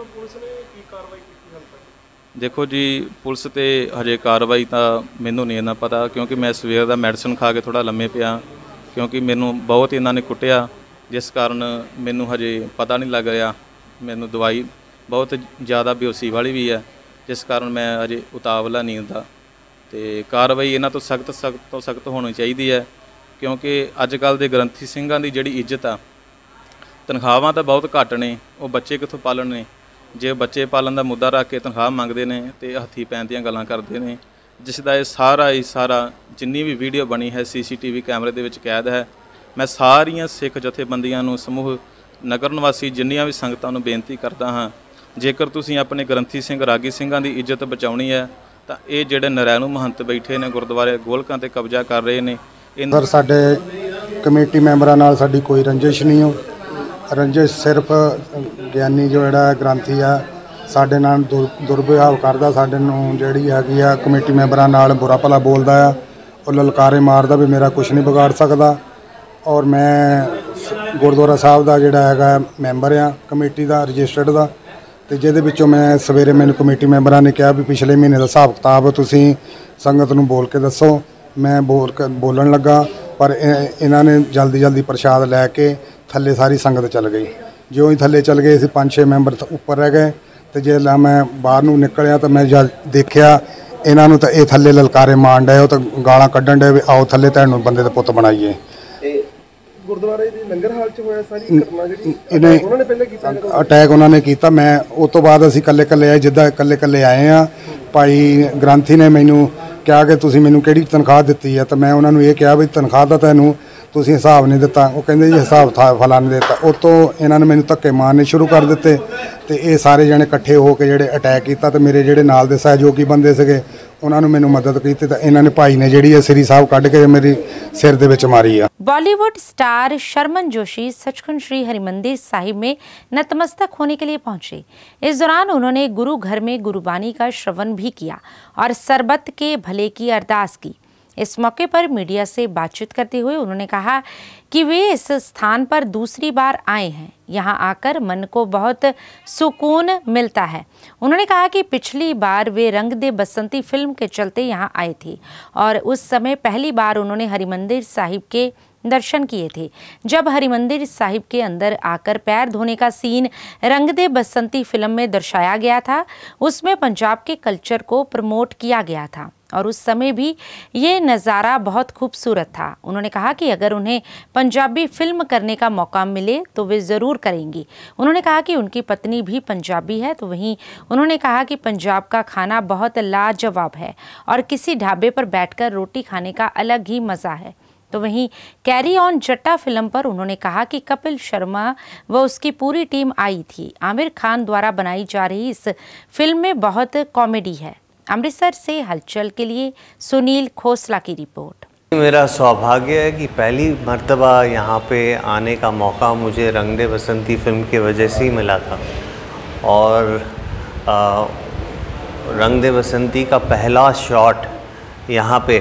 ਦੇਖੋ ਜੀ, ਪੁਲਿਸ ਤੇ ਹਜੇ ਕਾਰਵਾਈ ਤਾਂ ਮੈਨੂੰ ਨਹੀਂ ਇੰਨਾ ਪਤਾ, ਕਿਉਂਕਿ ਮੈਂ ਸਵੇਰ ਦਾ ਮੈਡੀਸਨ ਖਾ ਕੇ ਥੋੜ੍ਹਾ ਲੰਮੇ ਪਿਆ, ਕਿਉਂਕਿ ਮੈਨੂੰ ਬਹੁਤ ਇਹਨਾਂ ਨੇ ਕੁੱਟਿਆ, ਜਿਸ ਕਾਰਨ ਮੈਨੂੰ ਹਜੇ ਪਤਾ ਨਹੀਂ ਲੱਗ ਰਿਹਾ। ਮੈਨੂੰ ਦਵਾਈ ਬਹੁਤ ਜ਼ਿਆਦਾ ਬੇਹੋਸ਼ੀ ਵਾਲੀ ਵੀ ਹੈ, ਜਿਸ ਕਾਰਨ ਮੈਂ ਅਜੇ ਉਤਾਵਲਾ ਨਹੀਂ ਹੁੰਦਾ। ਅਤੇ ਕਾਰਵਾਈ ਇਹਨਾਂ ਤੋਂ ਸਖਤ ਸਖਤ ਤੋਂ ਸਖਤ ਹੋਣੀ ਚਾਹੀਦੀ ਹੈ, ਕਿਉਂਕਿ ਅੱਜ ਕੱਲ੍ਹ ਦੇ ਗ੍ਰੰਥੀ ਸਿੰਘਾਂ ਦੀ ਜਿਹੜੀ ਇੱਜ਼ਤ ਆ, ਤਨਖਾਹਾਂ ਤਾਂ ਬਹੁਤ ਘੱਟ ਨੇ, ਉਹ ਬੱਚੇ ਕਿੱਥੋਂ ਪਾਲਣ ਨੇ। ਜੇ ਬੱਚੇ ਪਾਲਣ ਦਾ ਮੁੱਦਾ ਰੱਖ ਕੇ ਤਨਖਾਹ ਮੰਗਦੇ ਨੇ ਅਤੇ ਹੱਥੀਂ ਪੈਣ ਦੀਆਂ ਗੱਲਾਂ ਕਰਦੇ ਨੇ, ਜਿਸ ਦਾ ਇਹ ਸਾਰਾ ਹੀ ਸਾਰਾ ਜਿੰਨੀ ਵੀ ਵੀਡੀਓ ਬਣੀ ਹੈ ਸੀ ਸੀ ਟੀ ਵੀ ਕੈਮਰੇ ਦੇ ਵਿੱਚ ਕੈਦ ਹੈ। ਮੈਂ ਸਾਰੀਆਂ ਸਿੱਖ ਜਥੇਬੰਦੀਆਂ ਨੂੰ, ਸਮੂਹ ਨਗਰ ਨਿਵਾਸੀ ਜਿੰਨੀਆਂ ਵੀ ਸੰਗਤਾਂ ਨੂੰ ਬੇਨਤੀ ਕਰਦਾ ਹਾਂ, ਜੇਕਰ ਤੁਸੀਂ ਆਪਣੇ ਗ੍ਰੰਥੀ ਸਿੰਘ ਰਾਗੀ ਸਿੰਘਾਂ ਦੀ ਇੱਜ਼ਤ ਬਚਾਉਣੀ ਹੈ ਤਾਂ ਇਹ ਜਿਹੜੇ ਨਰੈਣੂ ਮਹੰਤ ਬੈਠੇ ਨੇ ਗੁਰਦੁਆਰੇ ਗੋਲਕਾਂ 'ਤੇ ਕਬਜ਼ਾ ਕਰ ਰਹੇ ਨੇ। ਸਰ, ਸਾਡੇ ਕਮੇਟੀ ਮੈਂਬਰਾਂ ਨਾਲ ਸਾਡੀ ਕੋਈ ਰੰਜਿਸ਼ ਨਹੀਂ ਹੋ। ਰੰਜਿਸ਼ ਸਿਰਫ ਗਿਆਨੀ ਜੋ ਜਿਹੜਾ ਗ੍ਰੰਥੀ ਆ ਸਾਡੇ ਨਾਲ ਦੁਰ ਦੁਰਵਿਵਹਾਰ ਕਰਦਾ, ਸਾਡੇ ਨੂੰ ਜਿਹੜੀ ਹੈਗੀ ਆ ਕਮੇਟੀ ਮੈਂਬਰਾਂ ਨਾਲ ਬੁਰਾ ਭਲਾ ਬੋਲਦਾ ਆ, ਉਹ ਲਲਕਾਰੇ ਮਾਰਦਾ ਵੀ ਮੇਰਾ ਕੁਝ ਨਹੀਂ ਵਿਗਾੜ ਸਕਦਾ। ਔਰ ਮੈਂ ਗੁਰਦੁਆਰਾ ਸਾਹਿਬ ਦਾ ਜਿਹੜਾ ਹੈਗਾ ਮੈਂਬਰ ਆ ਕਮੇਟੀ ਦਾ, ਰਜਿਸਟਰਡ ਦਾ, ਅਤੇ ਜਿਹਦੇ ਵਿੱਚੋਂ ਮੈਂ ਸਵੇਰੇ ਮੈਨੂੰ ਕਮੇਟੀ ਮੈਂਬਰਾਂ ਨੇ ਕਿਹਾ ਵੀ ਪਿਛਲੇ ਮਹੀਨੇ ਦਾ ਹਿਸਾਬ ਕਿਤਾਬ ਤੁਸੀਂ ਸੰਗਤ ਨੂੰ ਬੋਲ ਕੇ ਦੱਸੋ। ਮੈਂ ਬੋਲ ਕੇ ਬੋਲਣ ਲੱਗਾ, ਪਰ ਇਹਨਾਂ ਨੇ ਜਲਦੀ ਜਲਦੀ ਪ੍ਰਸ਼ਾਦ ਲੈ ਕੇ ਥੱਲੇ ਸਾਰੀ ਸੰਗਤ ਚੱਲ ਗਈ। ਜਿਉਂ ਹੀ ਥੱਲੇ ਚੱਲ ਗਏ, ਅਸੀਂ ਪੰਜ ਛੇ ਮੈਂਬਰ ਉੱਪਰ ਰਹਿ ਗਏ, ਅਤੇ ਜੇ ਮੈਂ ਬਾਹਰ ਨੂੰ ਨਿਕਲਿਆ ਤਾਂ ਮੈਂ ਜਦ ਦੇਖਿਆ ਇਹਨਾਂ ਨੂੰ ਤਾਂ ਇਹ ਥੱਲੇ ਲਲਕਾਰੇ ਮਾਰਨ ਡਏ, ਉਹ ਤਾਂ ਗਾਲਾਂ ਕੱਢਣ ਡਏ ਵੀ ਆਓ ਥੱਲੇ ਤੁਹਾਨੂੰ ਬੰਦੇ ਦਾ ਪੁੱਤ ਬਣਾਈਏ। ਗੁਰਦੁਆਰੇ ਦੀ ਲੰਗਰ ਹਾਲ 'ਚ ਹੋਇਆ ਸਾਰੀ ਘਟਨਾ ਜਿਹੜੀ ਇਹਨੇ ਉਹਨਾਂ ਨੇ ਪਹਿਲਾਂ ਕੀਤਾ ਅਟੈਕ ਉਹਨਾਂ ਨੇ ਕੀਤਾ। ਮੈਂ ਉਸ ਤੋਂ ਬਾਅਦ ਅਸੀਂ ਇਕੱਲੇ ਇਕੱਲੇ ਆਏ, ਜਿੱਦਾਂ ਇਕੱਲੇ ਇਕੱਲੇ ਆਏ ਆ। ਭਾਈ ਗ੍ਰੰਥੀ ਨੇ ਮੈਨੂੰ ਕਿਹਾ ਕਿ ਤੁਸੀਂ ਮੈਨੂੰ ਕਿਹੜੀ ਤਨਖਾਹ ਦਿੱਤੀ ਹੈ, ਤਾਂ ਮੈਂ ਉਹਨਾਂ ਨੂੰ ਇਹ ਕਿਹਾ ਵੀ ਤਨਖਾਹ ਦਾ ਤੁਹਾਨੂੰ ਤੁਸੀਂ ਹਿਸਾਬ ਨਹੀਂ ਦਿੱਤਾ। ਉਹ ਕਹਿੰਦੇ ਜੀ ਹਿਸਾਬ ਥਾ ਫਲਾਣੇ ਦਿੱਤਾ। ਉਹ ਤੋਂ ਇਹਨਾਂ ਨੇ ਮੈਨੂੰ ਧੱਕੇ ਮਾਰਨੇ ਸ਼ੁਰੂ ਕਰ ਦਿੱਤੇ, ਅਤੇ ਇਹ ਸਾਰੇ ਜਣੇ ਇਕੱਠੇ ਹੋ ਕੇ ਜਿਹੜੇ ਅਟੈਕ ਕੀਤਾ, ਅਤੇ ਮੇਰੇ ਜਿਹੜੇ ਨਾਲ ਦੇ ਸਹਿਯੋਗੀ ਬੰਦੇ ਸੀਗੇ ਉਹਨਾਂ ਨੂੰ ਮੈਨੂੰ ਮਦਦ ਕੀਤੀ, ਤਾਂ ਇਹਨਾਂ ਨੇ ਭਾਈ ਨੇ ਜਿਹੜੀ ਹੈ ਸ੍ਰੀ ਸਾਹਿਬ ਕੱਢ ਕੇ ਮੇਰੀ ਸਿਰ ਦੇ ਵਿੱਚ ਮਾਰੀ ਆ। बॉलीवुड स्टार शर्मन जोशी सचखंड श्री हरिमंदिर साहिब में नतमस्तक होने के लिए पहुंचे। इस दौरान उन्होंने गुरु घर में गुरुबानी का श्रवण भी किया और सरबत के भले की अरदास की। इस मौके पर मीडिया से बातचीत करते हुए उन्होंने कहा कि वे इस स्थान पर दूसरी बार आए हैं। यहाँ आकर मन को बहुत सुकून मिलता है। उन्होंने कहा कि पिछली बार वे रंग दे बसंती फिल्म के चलते यहाँ आए थे और उस समय पहली बार उन्होंने हरिमंदिर साहिब के दर्शन किए थे। जब हरिमंदिर साहिब के अंदर आकर पैर धोने का सीन रंग दे बसंती फिल्म में दर्शाया गया था, उसमें पंजाब के कल्चर को प्रमोट किया गया था और उस समय भी ये नज़ारा बहुत खूबसूरत था। उन्होंने कहा कि अगर उन्हें पंजाबी फिल्म करने का मौका मिले तो वे ज़रूर करेंगी। उन्होंने कहा कि उनकी पत्नी भी पंजाबी है, तो वहीं उन्होंने कहा कि पंजाब का खाना बहुत लाजवाब है और किसी ढाबे पर बैठकर रोटी खाने का अलग ही मज़ा है। तो वहीं कैरी ऑन जट्टा फिल्म पर उन्होंने कहा कि कपिल शर्मा व उसकी पूरी टीम आई थी। आमिर खान द्वारा बनाई जा रही इस फिल्म में बहुत कॉमेडी है। अमृतसर से हलचल के लिए सुनील खोसला की रिपोर्ट। मेरा सौभाग्य है कि पहली मर्तबा यहाँ पे आने का मौका मुझे रंग दे बसंती फिल्म की वजह से ही मिला था और आ, रंग दे बसंती का पहला शॉट यहाँ पे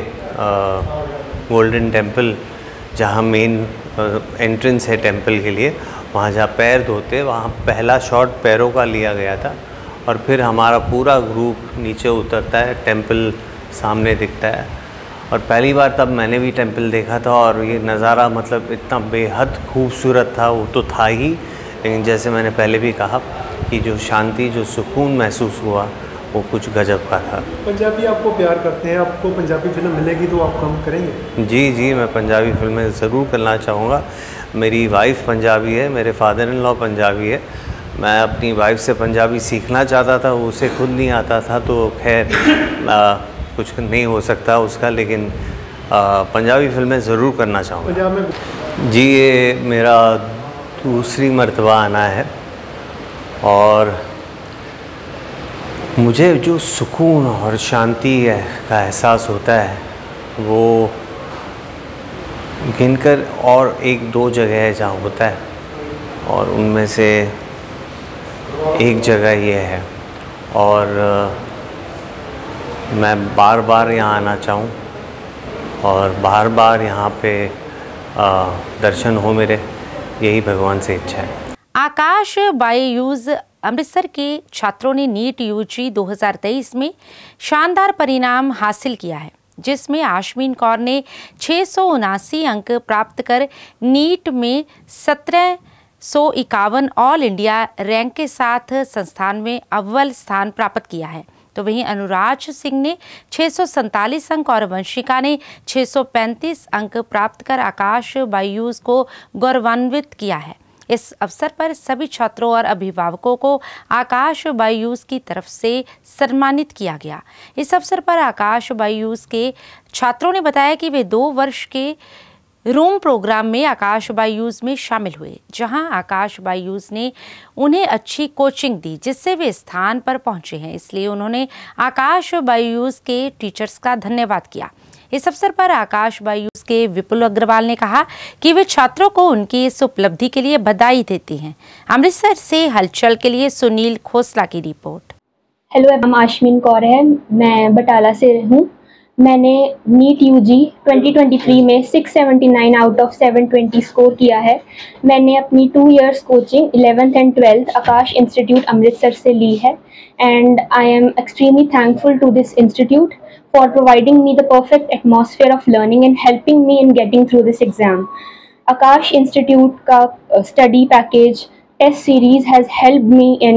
गोल्डन टेम्पल, जहाँ मेन एंट्रेंस है टेम्पल के लिए, वहाँ जहाँ पैर धोते वहाँ पहला शॉट पैरों का लिया गया था और फिर हमारा पूरा ग्रुप नीचे उतरता है, टेम्पल सामने दिखता है और पहली बार तब मैंने भी टेंपल देखा था और ये नज़ारा मतलब इतना बेहद खूबसूरत था, वो तो था ही, लेकिन जैसे मैंने पहले भी कहा कि जो शांति, जो सुकून महसूस हुआ वो कुछ गजब का था। पंजाबी आपको प्यार करते हैं, आपको पंजाबी फिल्म मिलेगी तो आप काम करेंगे? जी जी, मैं पंजाबी फिल्में ज़रूर करना चाहूँगा। मेरी वाइफ पंजाबी है, मेरे फादर इन लॉ पंजाबी है। मैं अपनी वाइफ से पंजाबी सीखना चाहता था, उसे खुद नहीं आता था, तो खैर कुछ नहीं हो सकता उसका, लेकिन आ, पंजाबी फिल्में ज़रूर करना चाहूँगा। पंजाब में जी, ये मेरा दूसरी मर्तबा आना है और मुझे जो सुकून और शांति है का एहसास होता है वो गिनकर और एक दो जगह है जहाँ होता है, और उनमें से एक जगह ये है और मैं बार बार यहाँ आना चाहूँ और बार बार यहाँ पे आ, दर्शन हो मेरे, यही भगवान से इच्छा है। आकाश बाययूज अमृतसर के छात्रों ने नीट यूजी दो हज़ार तेईस में शानदार परिणाम हासिल किया है, जिसमें आश्मीन कौर ने छः सौ उनासी अंक प्राप्त कर नीट में सत्रह सौ इक्यावन ऑल इंडिया रैंक के साथ संस्थान में अव्वल स्थान प्राप्त किया है। तो वहीं अनुराज सिंह ने छः सौ सैंतालीस अंक और वंशिका ने छः सौ पैंतीस अंक प्राप्त कर आकाश बाययूज को गौरवान्वित किया है। इस अवसर पर सभी छात्रों और अभिभावकों को आकाश बाययूज की तरफ से सम्मानित किया गया। इस अवसर पर आकाश बाययूज के छात्रों ने बताया कि वे दो वर्ष के रूम प्रोग्राम में आकाश बाययूज में शामिल हुए, जहां आकाश बाययूज ने उन्हें अच्छी कोचिंग दी, जिससे वे स्थान पर पहुंचे हैं। इसलिए उन्होंने आकाश बाययूज के टीचर्स का धन्यवाद किया। इस अवसर पर आकाश बाययूज के विपुल अग्रवाल ने कहा कि वे छात्रों को उनकी इस उपलब्धि के लिए बधाई देती हैं। अमृतसर से हलचल के लिए सुनील खोसला की रिपोर्ट। हेलो, नाम आश्मीन कौर है, मैं बटाला से हूँ। मैंने NEET UG twenty twenty three में six seventy nine out of seven twenty score किया है। मैंने अपनी two years coaching eleventh and twelfth Aakash institute Amritsar से ली है, and I am extremely thankful to this institute for providing me the perfect atmosphere of learning and helping me in getting through this exam. Akash Institute का study package test series has helped me in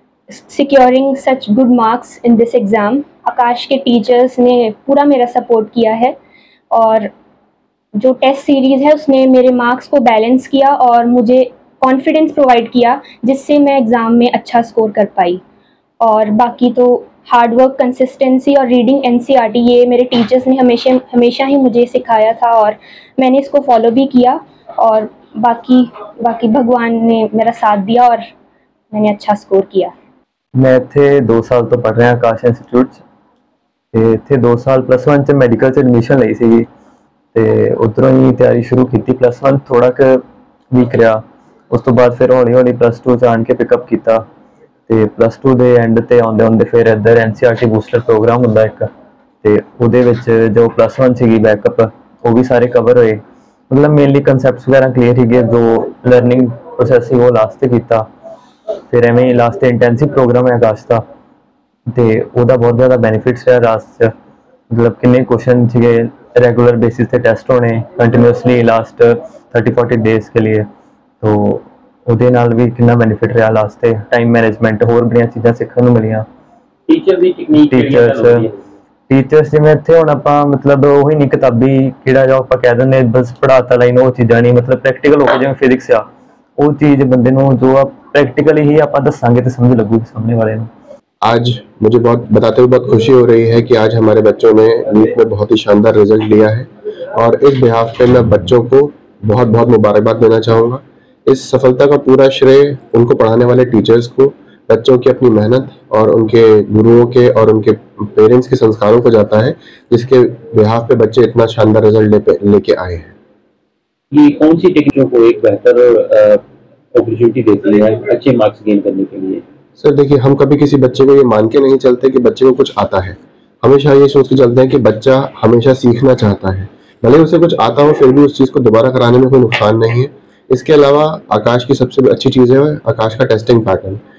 securing such good marks in this exam. Aakash के teachers ने पूरा मेरा support किया है और जो test series है उसने मेरे marks को balance किया और मुझे confidence provide किया, जिससे मैं exam में अच्छा score कर पाई। और बाकी तो हार्ड वर्क, कंसिस्टेंसी और रीडिंग एनसीईआरटी, ये मेरे टीचर्स ने हमेशा हमेशा ही मुझे सिखाया था और मैंने इसको फॉलो भी किया, और बाकी बाकी भगवान ने मेरा साथ दिया और मैंने अच्छा स्कोर किया। मैं इत्थे दो साल तो पढ़ रहा आकाश इंस्टीट्यूट ते इत्थे दो साल प्लस वन च मैडिकल च एडमिशन लई सी ते उधरों ही तैयारी शुरू की। प्लस वन थोड़ा क वीक रहा, उस तो बाद फिर हौली हौली प्लस टू च आन के पिकअप किया ते प्लस टू के एंड ते आउंदे आउंदे फिर इधर एनसीईआरटी बूस्टर प्रोग्राम हुंदा एक ते उहदे विच जो प्लस वन सीगी बैकअप वो भी सारे कवर होए। मतलब मेनली कंसैप्ट्स वगैरह क्लीयर ही गए, जो लर्निंग प्रोसैस वो लास्ट ते कीता। फिर एवें ही लास्ट इंटेंसिव प्रोग्राम है आकाश का ते उहदा बहुत ज़्यादा बेनिफिट्स रहा लास्ट च। मतलब किन्ने क्वेश्चन सीगे, रेगुलर बेसिस ते टेस्ट होने continuously last thirty forty days के लिए, तो ਉਹਦੇ ਨਾਲ ਵੀ ਕਿੰਨਾ ਬੈਨੀਫਿਟ ਰਿਹਾ ਲਾਸਟ ਤੇ। ਟਾਈਮ ਮੈਨੇਜਮੈਂਟ, ਹੋਰ ਬੜੀਆਂ ਚੀਜ਼ਾਂ ਸਿੱਖਣ ਨੂੰ ਮਿਲੀਆਂ। ਟੀਚਰ ਦੀ ਟੈਕਨੀਕ ਟੀਚਰਸ ਟੀਚਰਸ ਜਿਵੇਂ ਇੱਥੇ ਹੁਣ ਆਪਾਂ ਮਤਲਬ ਉਹੀ ਨਹੀਂ ਕਿਤਾਬੀ ਕਿਹੜਾ ਜੋ ਆਪਾਂ ਕਹਿ ਦਿੰਦੇ ਬਸ ਪੜਾਤਾ ਲਾਈਨ, ਉਹ ਚੀਜ਼ਾਂ ਨਹੀਂ। ਮਤਲਬ ਪ੍ਰੈਕਟੀਕਲ ਹੋ ਕੇ ਜਿਵੇਂ ਫਿਜ਼ਿਕਸ ਆ, ਉਹ ਚੀਜ਼ ਬੰਦੇ ਨੂੰ ਜੋ ਆ ਪ੍ਰੈਕਟੀਕਲੀ ਹੀ ਆਪਾਂ ਦੱਸਾਂਗੇ ਤੇ समझ लगूगी सामने वाले ਨੂੰ। आज मुझे बहुत बताते हुए बहुत खुशी हो रही है कि आज हमारे बच्चों ने नीट में बहुत ही शानदार रिजल्ट लिया है, और इस बिहाफ पे मैं बच्चों को बहुत बहुत मुबारकबाद देना चाहूँगा। इस सफलता का पूरा श्रेय उनको पढ़ाने वाले टीचर्स को, बच्चों की अपनी मेहनत और उनके गुरुओं के और उनके पेरेंट्स के संस्कारों को जाता है, जिसके बिहाफ पे बच्चे इतना शानदार रिजल्ट लेके आए हैं। ये कौन सी टेक्निकों को एक बेहतर अपॉर्चुनिटी देती है अच्छे मार्क्स गेन करने के लिए? सर देखिए, हम कभी किसी बच्चे को ये मान के नहीं चलते कि बच्चे को कुछ आता है। हमेशा ये सोच के चलते हैं कि बच्चा हमेशा सीखना चाहता है, भले उसे कुछ आता हो फिर भी उस चीज़ को दोबारा कराने में कोई नुकसान नहीं है। इसके अलावा आकाश की सबसे अच्छी चीज़ है आकाश का टेस्टिंग पैटर्न।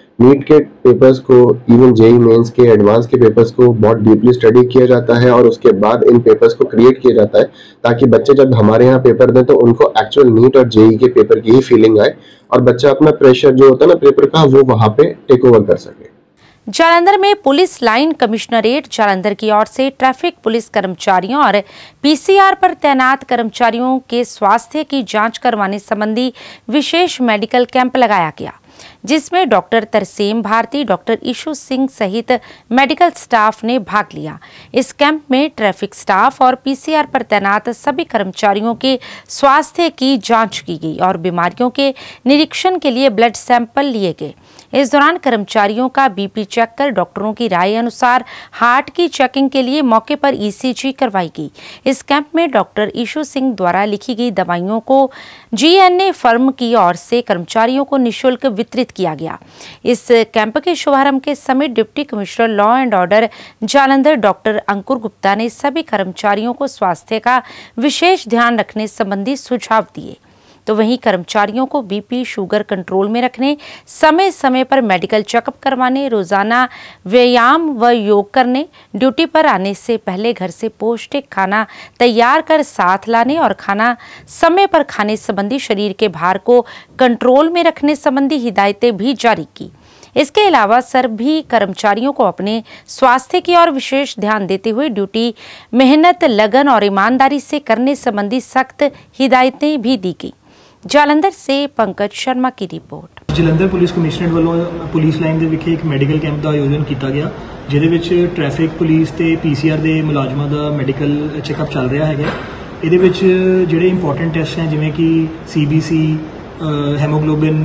नीट के पेपर्स को, इवन जेई मेंस के एडवांस के पेपर्स को बहुत डीपली स्टडी किया जाता है और उसके बाद इन पेपर्स को क्रिएट किया जाता है, ताकि बच्चे जब हमारे यहाँ पेपर दें तो उनको एक्चुअल नीट और जेई के पेपर की ही फीलिंग आए और बच्चा अपना प्रेशर जो होता है ना पेपर का, वो वहाँ पे टेक ओवर कर सके। जालंधर में पुलिस लाइन कमिश्नरेट जालंधर की ओर से ट्रैफिक पुलिस कर्मचारियों और पीसीआर पर तैनात कर्मचारियों के स्वास्थ्य की जांच करवाने संबंधी विशेष मेडिकल कैंप लगाया गया, जिसमें डॉक्टर तरसेम भारती, डॉक्टर ईशु सिंह सहित मेडिकल स्टाफ ने भाग लिया। इस कैंप में ट्रैफिक स्टाफ और पीसीआर पर तैनात सभी कर्मचारियों के स्वास्थ्य की जांच की गई और बीमारियों के निरीक्षण के लिए ब्लड सैंपल लिए गए। इस दौरान कर्मचारियों का बीपी चेक कर डॉक्टरों की राय अनुसार हार्ट की चेकिंग के लिए मौके पर ईसीजी करवाई गई। इस कैंप में डॉक्टर ईशु सिंह द्वारा लिखी गई दवाइयों को जीएनए फर्म की ओर से कर्मचारियों को निःशुल्क वितरित किया गया। इस कैंप के शुभारंभ के समय deputy commissioner law and order Jalandhar doctor Ankur Gupta ने सभी कर्मचारियों को स्वास्थ्य का विशेष ध्यान रखने संबंधी सुझाव दिए। तो वहीं कर्मचारियों को बीपी शुगर कंट्रोल में रखने, समय समय पर मेडिकल चेकअप करवाने, रोजाना व्यायाम व योग करने, ड्यूटी पर आने से पहले घर से पौष्टिक खाना तैयार कर साथ लाने और खाना समय पर खाने संबंधी शरीर के भार को कंट्रोल में रखने संबंधी हिदायतें भी जारी की। इसके अलावा सभी कर्मचारियों को अपने स्वास्थ्य की ओर विशेष ध्यान देते हुए ड्यूटी मेहनत, लगन और ईमानदारी से करने संबंधी सख्त हिदायतें भी दी गई। जालंधर से पंकज शर्मा की रिपोर्ट। जलंधर पुलिस कमिश्नरेट वालों पुलिस लाइन ਦੇ ਵਿਖੇ ਇੱਕ ਮੈਡੀਕਲ ਕੈਂਪ ਦਾ ਆਯੋਜਨ ਕੀਤਾ ਗਿਆ, ਜਿਹਦੇ ਵਿੱਚ ਟ੍ਰੈਫਿਕ ਪੁਲਿਸ ਤੇ ਪੀਸੀਆਰ ਦੇ ਮੁਲਾਜ਼ਮਾਂ ਦਾ ਮੈਡੀਕਲ ਚੈੱਕਅਪ ਚੱਲ ਰਿਹਾ ਹੈਗਾ। ਇਹਦੇ ਵਿੱਚ ਜਿਹੜੇ ਇੰਪੋਰਟੈਂਟ ਟੈਸਟ ਹੈ ਜਿਵੇਂ ਕਿ ਸੀਬੀਸੀ, ਹੈਮੋਗਲੋਬਿਨ,